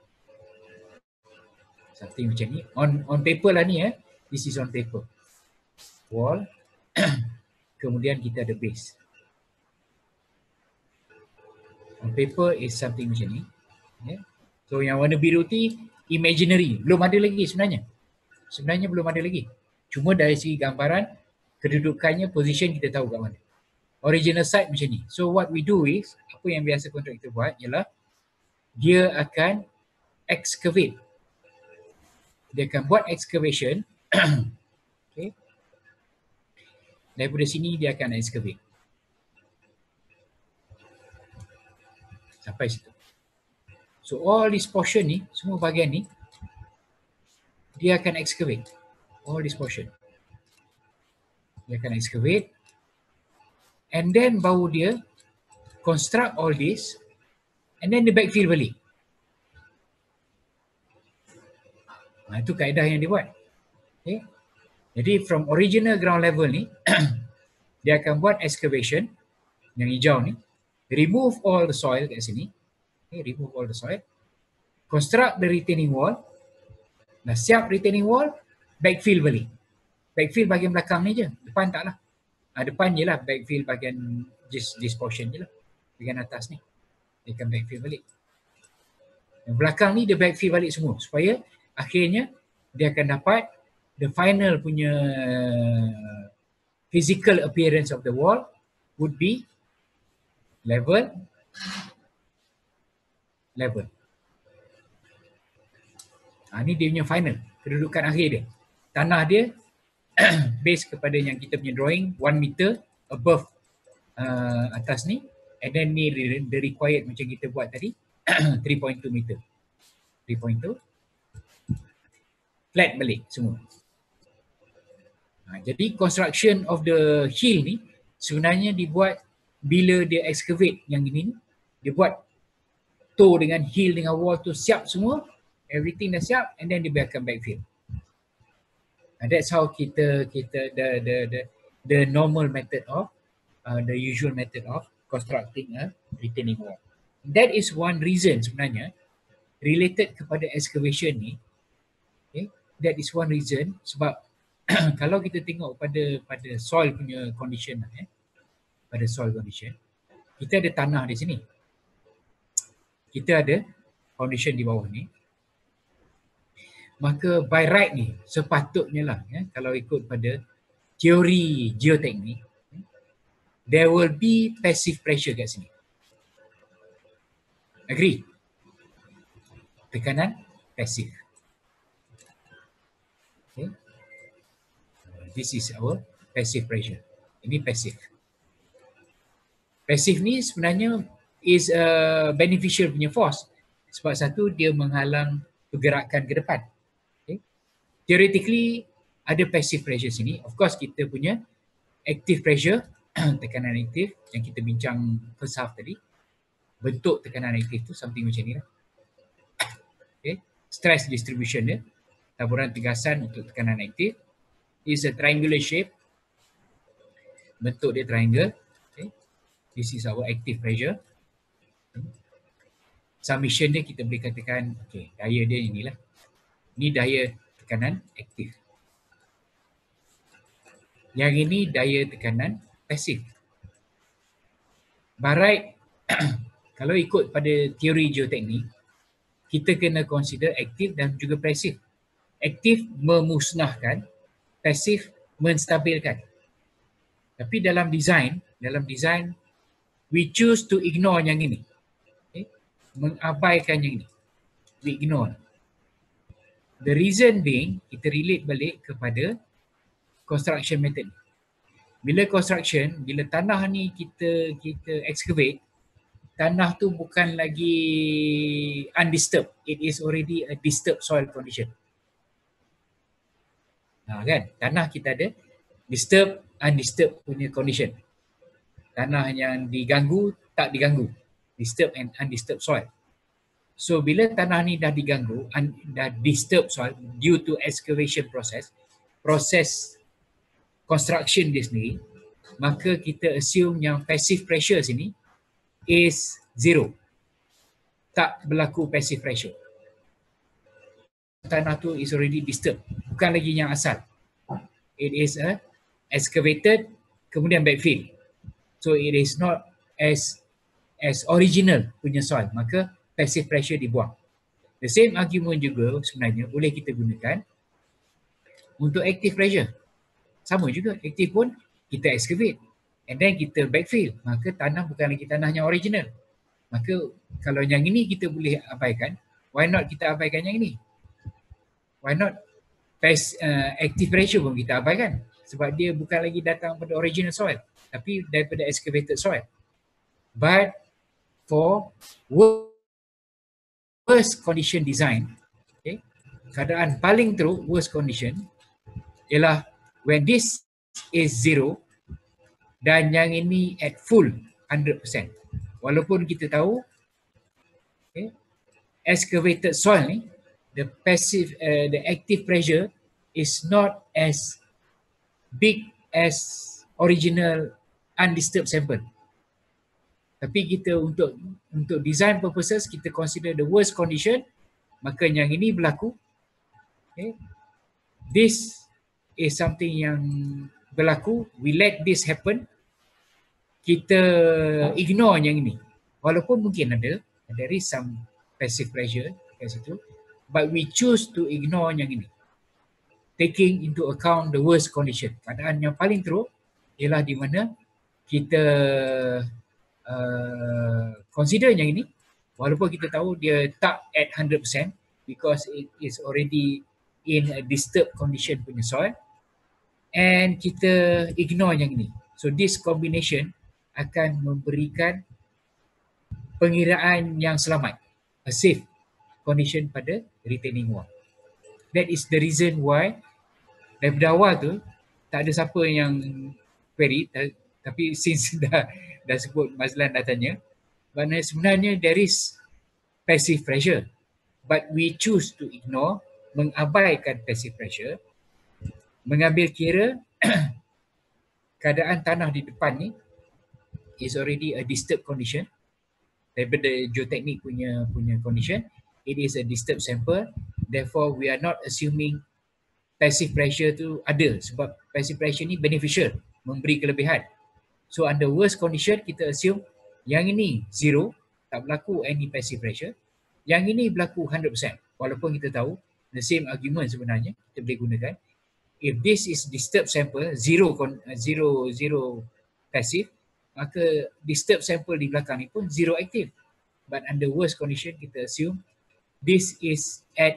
something macam ni. On on paper lah ni eh. This is on paper. Wall. Kemudian kita ada base. On paper is something macam ni. Okay. So yang warna biru tu imaginary, belum ada lagi sebenarnya. Sebenarnya belum ada lagi. Cuma dari segi gambaran, kedudukannya, position kita tahu kat mana. Original site macam ni. So what we do is, apa yang biasa kontraktor buat ialah dia akan excavate. Dia akan buat excavation. Okay. Daripada sini dia akan excavate. Sampai situ. So all this portion ni, semua bahagian ni, dia akan excavate. All this portion. Dia akan excavate. And then baru dia construct all this. And then dia backfill balik. Nah, itu kaedah yang dia buat. Okay. Jadi from original ground level ni, dia akan buat excavation. Yang hijau ni. Remove all the soil kat sini. Okay, remove all the soil. Construct the retaining wall. Dah siap retaining wall, backfill balik. Backfill bahagian belakang ni je. Depan taklah. Ha, depan je lah backfill bahagian this, this portion je lah. Bahagian atas ni. Dia akan backfill balik. Yang belakang ni dia backfill balik semua. Supaya akhirnya dia akan dapat the final punya physical appearance of the wall would be level, level. Ha, ni dia punya final, kedudukan akhir dia. Tanah dia base kepada yang kita punya drawing one meter above uh, atas ni, and then ni the required macam kita buat tadi three point two meter. three point two flat balik semua. Ha, jadi construction of the hill ni sebenarnya dibuat bila dia excavate yang ini, dia buat toe dengan hill dengan wall tu siap semua. Everything dah siap, and then dia biarkan backfill. And that's how kita kita the the the the normal method of uh, the usual method of constructing a retaining wall. That is one reason sebenarnya related kepada excavation ni. Okay, that is one reason sebab kalau kita tengok pada pada soil punya condition eh, pada soil condition, kita ada tanah di sini. Kita ada foundation di bawah ni. Maka by right ni sepatutnya lah ya, kalau ikut pada teori geoteknik, there will be passive pressure kat sini. Agree? Tekanan passive. Okay. This is our passive pressure. Ini passive. Passive ni sebenarnya is a beneficial punya force. Sebab satu, dia menghalang pergerakan ke depan. Okay. Theoretically, ada passive pressure sini. Of course, kita punya active pressure, tekanan aktif yang kita bincang first half tadi. Bentuk tekanan aktif tu something macam ni lah. Okay. Stress distribution dia, taburan tegasan untuk tekanan aktif, is a triangular shape. Bentuk dia triangle. Okay. This is our active pressure. Summation dia kita boleh katakan, okay, daya dia inilah. Ini daya tekanan aktif. Yang ini daya tekanan pasif. By right, kalau ikut pada teori geoteknik, kita kena consider aktif dan juga pasif. Aktif memusnahkan, pasif menstabilkan. Tapi dalam design, dalam design, we choose to ignore yang ini. Okay? Mengabaikan yang ini. We ignore. The reason being, kita relate balik kepada construction method. Bila construction, bila tanah ni kita kita excavate, tanah tu bukan lagi undisturbed. It is already a disturbed soil condition. Ha, kan? Tanah kita ada disturbed, undisturbed punya condition. Tanah yang diganggu, tak diganggu. Disturbed and undisturbed soil. So bila tanah ni dah diganggu, un, dah disturbed soil due to excavation process, proses construction dia sendiri, maka kita assume yang passive pressure sini is zero. Tak berlaku passive pressure. Tanah tu is already disturbed. Bukan lagi yang asal. It is a excavated, kemudian backfill. So it is not as as original punya soil. Maka passive pressure dibuang. The same argument juga sebenarnya boleh kita gunakan untuk active pressure. Sama juga, active pun kita excavate and then kita backfill. Maka tanah bukan lagi tanah yang original. Maka kalau yang ini kita boleh abaikan, why not kita abaikan yang ini? Why not pass, uh, active pressure pun kita abaikan? Sebab dia bukan lagi datang pada original soil, tapi daripada excavated soil. But for worst condition design, okay, keadaan paling teruk, worst condition, ialah when this is zero dan yang ini at full one hundred percent. Walaupun kita tahu, okay, excavated soil ni, the passive, uh, the active pressure is not as big as original undisturbed sample. Tapi kita untuk untuk design purposes kita consider the worst condition, maka yang ini berlaku. Okay. This is something yang berlaku. We let this happen. Kita ignore yang ini. Walaupun mungkin ada, there is some passive pressure kat situ, but we choose to ignore yang ini. Taking into account the worst condition. Keadaan yang paling teruk ialah di mana kita Uh, consider yang ini, walaupun kita tahu dia tak at one hundred percent because it is already in a disturbed condition punya soil, and kita ignore yang ini. So this combination akan memberikan pengiraan yang selamat, a safe condition pada retaining wall. That is the reason why daripada awal tu tak ada siapa yang query, tapi since dah dah sebut Mazlan dah tanya, maknanya sebenarnya there is passive pressure, but we choose to ignore, mengabaikan passive pressure, mengambil kira keadaan tanah di depan ni is already a disturbed condition. Daripada geoteknik punya punya condition, it is a disturbed sample, therefore we are not assuming passive pressure tu ada, sebab passive pressure ni beneficial, memberi kelebihan. So under worst condition kita assume yang ini zero, tak berlaku any passive pressure. Yang ini berlaku one hundred percent. Walaupun kita tahu the same argument sebenarnya kita boleh gunakan. If this is disturbed sample, zero zero zero passive, maka disturbed sample di belakang ni pun zero active. But under worst condition kita assume this is at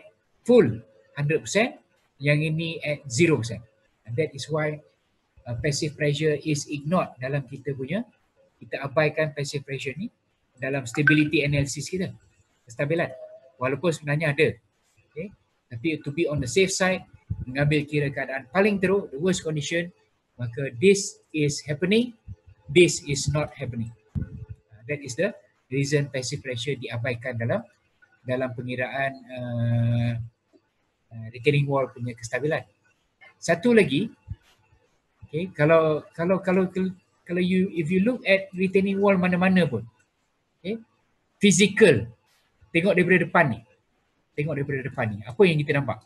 full one hundred percent, yang ini at zero percent. And that is why uh, passive pressure is ignored dalam kita punya, kita abaikan passive pressure ni dalam stability analysis kita, kestabilan, walaupun sebenarnya ada. Okay? Tapi to be on the safe side, mengambil kira keadaan paling teruk, the worst condition, maka this is happening, this is not happening. Uh, that is the reason passive pressure diabaikan dalam dalam pengiraan uh, uh, retaining wall punya kestabilan. Satu lagi, okay, kalau kalau kalau kalau you if you look at retaining wall mana-mana pun, okay, physical, tengok daripada depan ni, tengok daripada depan ni, apa yang kita nampak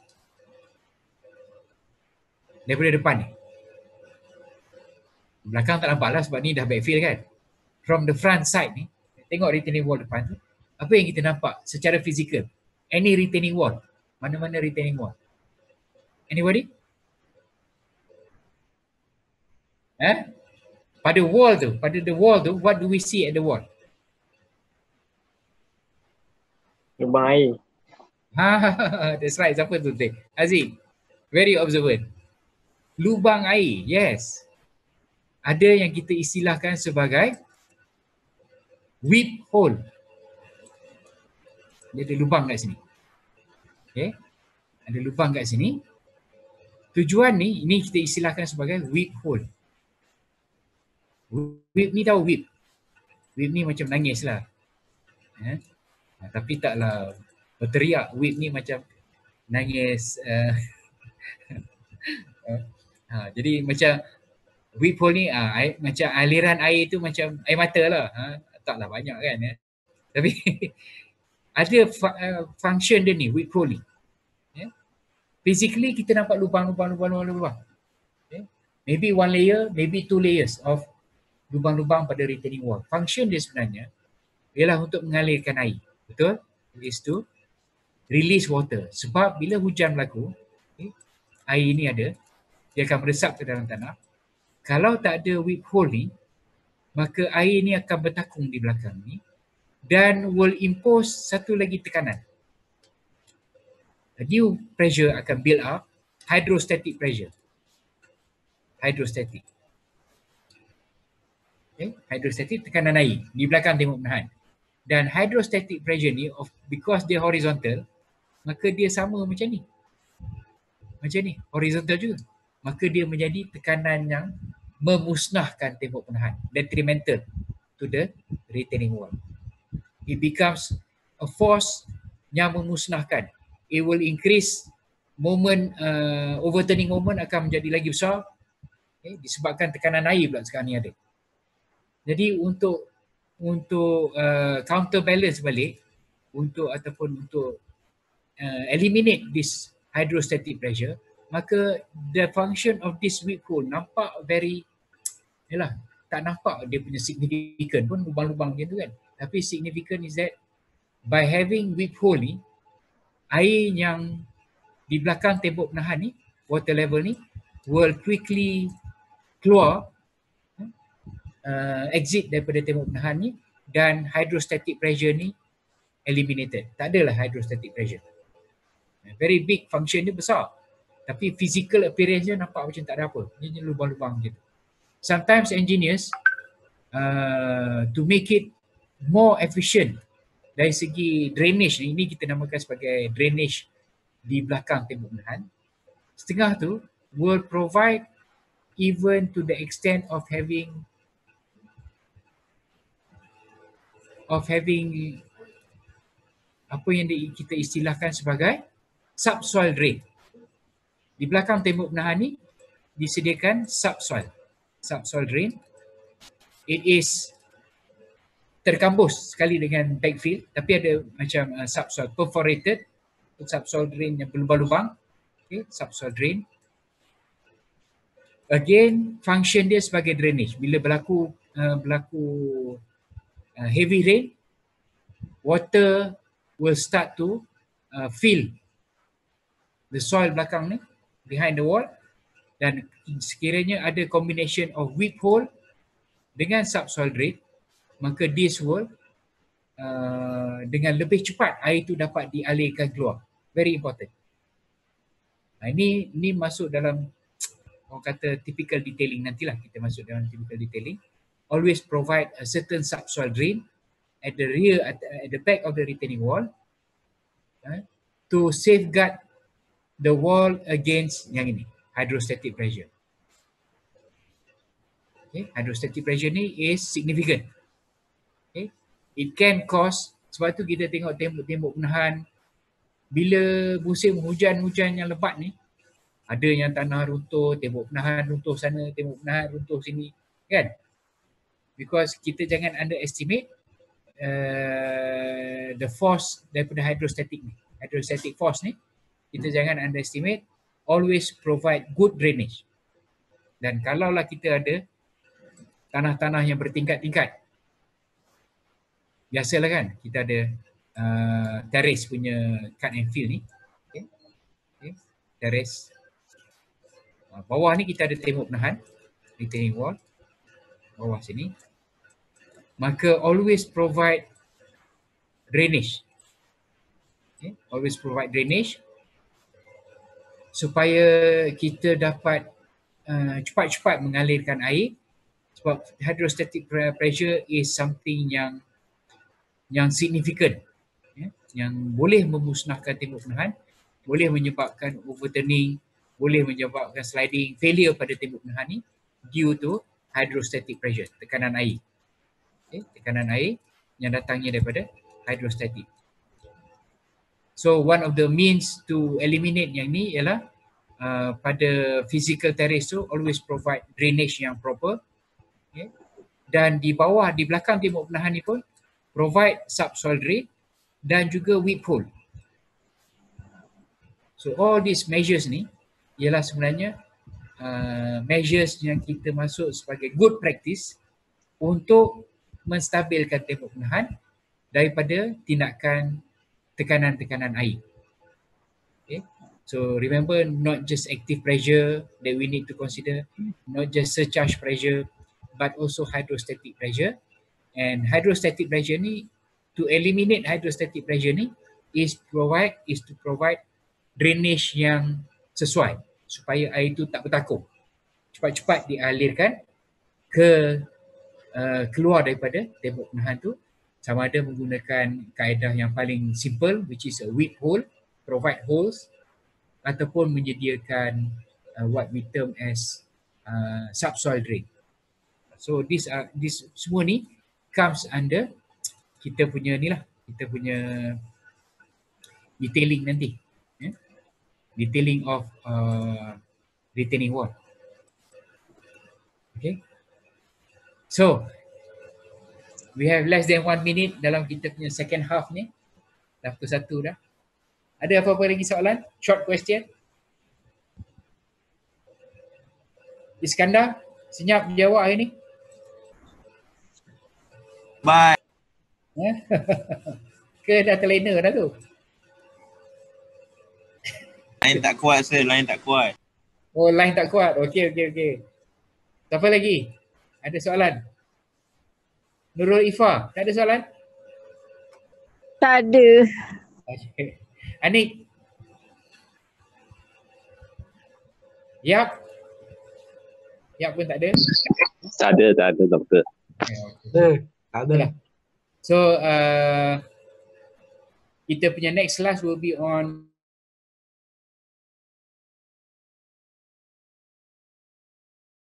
daripada depan ni? Belakang tak nampak lah sebab ni dah backfill kan. From the front side ni, tengok retaining wall depan tu, apa yang kita nampak secara fizikal? Any retaining wall, mana-mana retaining wall? Anybody? Eh? Pada wall tu, pada the wall tu, what do we see at the wall? Lubang air. Ha, that's right. Siapa tu? Aziz. Very observant. Lubang air. Yes. Ada yang kita istilahkan sebagai weep hole. Dia ada lubang kat sini. Okay. Ada lubang kat sini. Tujuan ni, ini kita istilahkan sebagai weep hole. Weep ni tahu weep. Weep ni macam nangis lah. Eh? Nah, tapi taklah berteriak. Weep ni macam nangis. Uh, uh, ha, jadi macam weep hole ni uh, air, macam aliran air tu macam air mata lah. Ha? Taklah banyak kan. Eh? Tapi ada fa- uh, function dia ni, weep hole ni. Yeah? Physically kita nampak lubang-lubang-lubang-lubang. Okay? Maybe one layer, maybe two layers of lubang-lubang pada retaining wall. Function dia sebenarnya ialah untuk mengalirkan air. Betul? Is to release water. Sebab bila hujan berlaku, okay, air ni ada, dia akan meresap ke dalam tanah. Kalau tak ada weep hole ni, maka air ni akan bertakung di belakang ni dan will impose satu lagi tekanan. A new pressure akan build up, hydrostatic pressure. Hydrostatic. Okay. Hydrostatic, tekanan air di belakang tembok penahan. Dan hydrostatic pressure ni, of, because dia horizontal, maka dia sama macam ni. Macam ni, horizontal juga. Maka dia menjadi tekanan yang memusnahkan tembok penahan, detrimental to the retaining wall. It becomes a force yang memusnahkan. It will increase moment, uh, overturning moment akan menjadi lagi besar, okay, disebabkan tekanan air pula sekarang ni ada. Jadi untuk untuk uh, counterbalance balik, untuk ataupun untuk uh, eliminate this hydrostatic pressure, maka the function of this weep hole nampak very, yalah, tak nampak dia punya significant pun, lubang-lubang macam tu kan. Tapi significant is that by having weep hole ni, air yang di belakang tembok penahan ni, water level ni, will quickly keluar, uh, exit daripada tembok penahan ni, dan hydrostatic pressure ni eliminated. Tak adalah hydrostatic pressure. Very big, function dia besar. Tapi physical appearance dia nampak macam tak ada apa. Ini lubang-lubang macam tu. Sometimes engineers, uh, to make it more efficient dari segi drainage ni, ini kita namakan sebagai drainage di belakang tembok penahan, setengah tu will provide even to the extent of having of having apa yang kita istilahkan sebagai subsoil drain. Di belakang tembok penahan ni disediakan subsoil. Subsoil drain. It is terkambus sekali dengan backfill, tapi ada macam uh, subsoil perforated, subsoil drain yang berlubang-lubang. Okay, subsoil drain. Again, function dia sebagai drainage. Bila berlaku uh, berlaku uh, heavy rain, water will start to uh, fill the soil belakang ni, behind the wall, dan sekiranya ada combination of weep hole dengan subsoil drain, maka this will uh, dengan lebih cepat air itu dapat dialirkan keluar. Very important. Ha, ini ini masuk dalam orang kata typical detailing, nantilah kita masuk dalam typical detailing. Always provide a certain subsoil drain at the rear, at, at the back of the retaining wall, uh, to safeguard the wall against yang ini, hydrostatic pressure. Okay, hydrostatic pressure ni is significant. Okay, it can cause, sebab tu kita tengok tembok-tembok penahan bila musim hujan-hujan yang lebat ni, ada yang tanah runtuh, tembok penahan runtuh sana, tembok penahan runtuh sini, kan? Because kita jangan underestimate uh, the force daripada hydrostatic ni. Hydrostatic force ni, kita jangan underestimate, always provide good drainage. Dan kalaulah kita ada tanah-tanah yang bertingkat-tingkat, biasalah kan, kita ada uh, terrace punya cut and fill ni. Okay. Okay. Terrace. Uh, bawah ni kita ada tembok penahan, retaining wall. Bawah sini. Maka always provide drainage. Okay. Always provide drainage supaya kita dapat uh, cepat-cepat mengalirkan air, sebab hydrostatic pressure is something yang yang significant, ya, yang boleh memusnahkan tembok penahan, boleh menyebabkan overturning, boleh menyebabkan sliding, failure pada tembok penahan ni due to hydrostatic pressure, tekanan air. Okay, tekanan air yang datangnya daripada hydrostatic. So one of the means to eliminate yang ni ialah uh, pada physical terrace tu always provide drainage yang proper. Okay. Dan di bawah, di belakang tembok penahan ni pun provide subsoil drain dan juga weep hole. So all these measures ni ialah sebenarnya uh, measures yang kita masuk sebagai good practice untuk menstabilkan tembok penahan daripada tindakan tekanan-tekanan air. Okay. So remember, not just active pressure that we need to consider, not just surcharge pressure, but also hydrostatic pressure. And hydrostatic pressure ni, to eliminate hydrostatic pressure ni is provide is to provide drainage yang sesuai supaya air itu tak bertakung, cepat-cepat dialirkan ke uh, keluar daripada tembok penahan tu, sama ada menggunakan kaedah yang paling simple, which is a weep hole, provide holes, ataupun menyediakan uh, what we term as uh, subsoil drain. So this uh, this semua ni comes under kita punya ni lah, kita punya detailing nanti, yeah? Detailing of uh, retaining wall. Okay, so we have less than one minute dalam kita punya second half ni, dah pukul satu dah. Ada apa-apa lagi soalan? Short question. Iskandar, senyap jawab hari ni. Bye. Ke dah terlena dah tu? Line tak kuat sir, line tak kuat. Oh, line tak kuat. Okey, okey, okey. Siapa lagi? Ada soalan? Nurul Ifa, tak ada soalan? Tak ada. Okay. Anik? Yap? Yap pun tak ada? Tak ada, tak ada doktor. Okay, okay. Tak ada. So, uh, kita punya next class will be on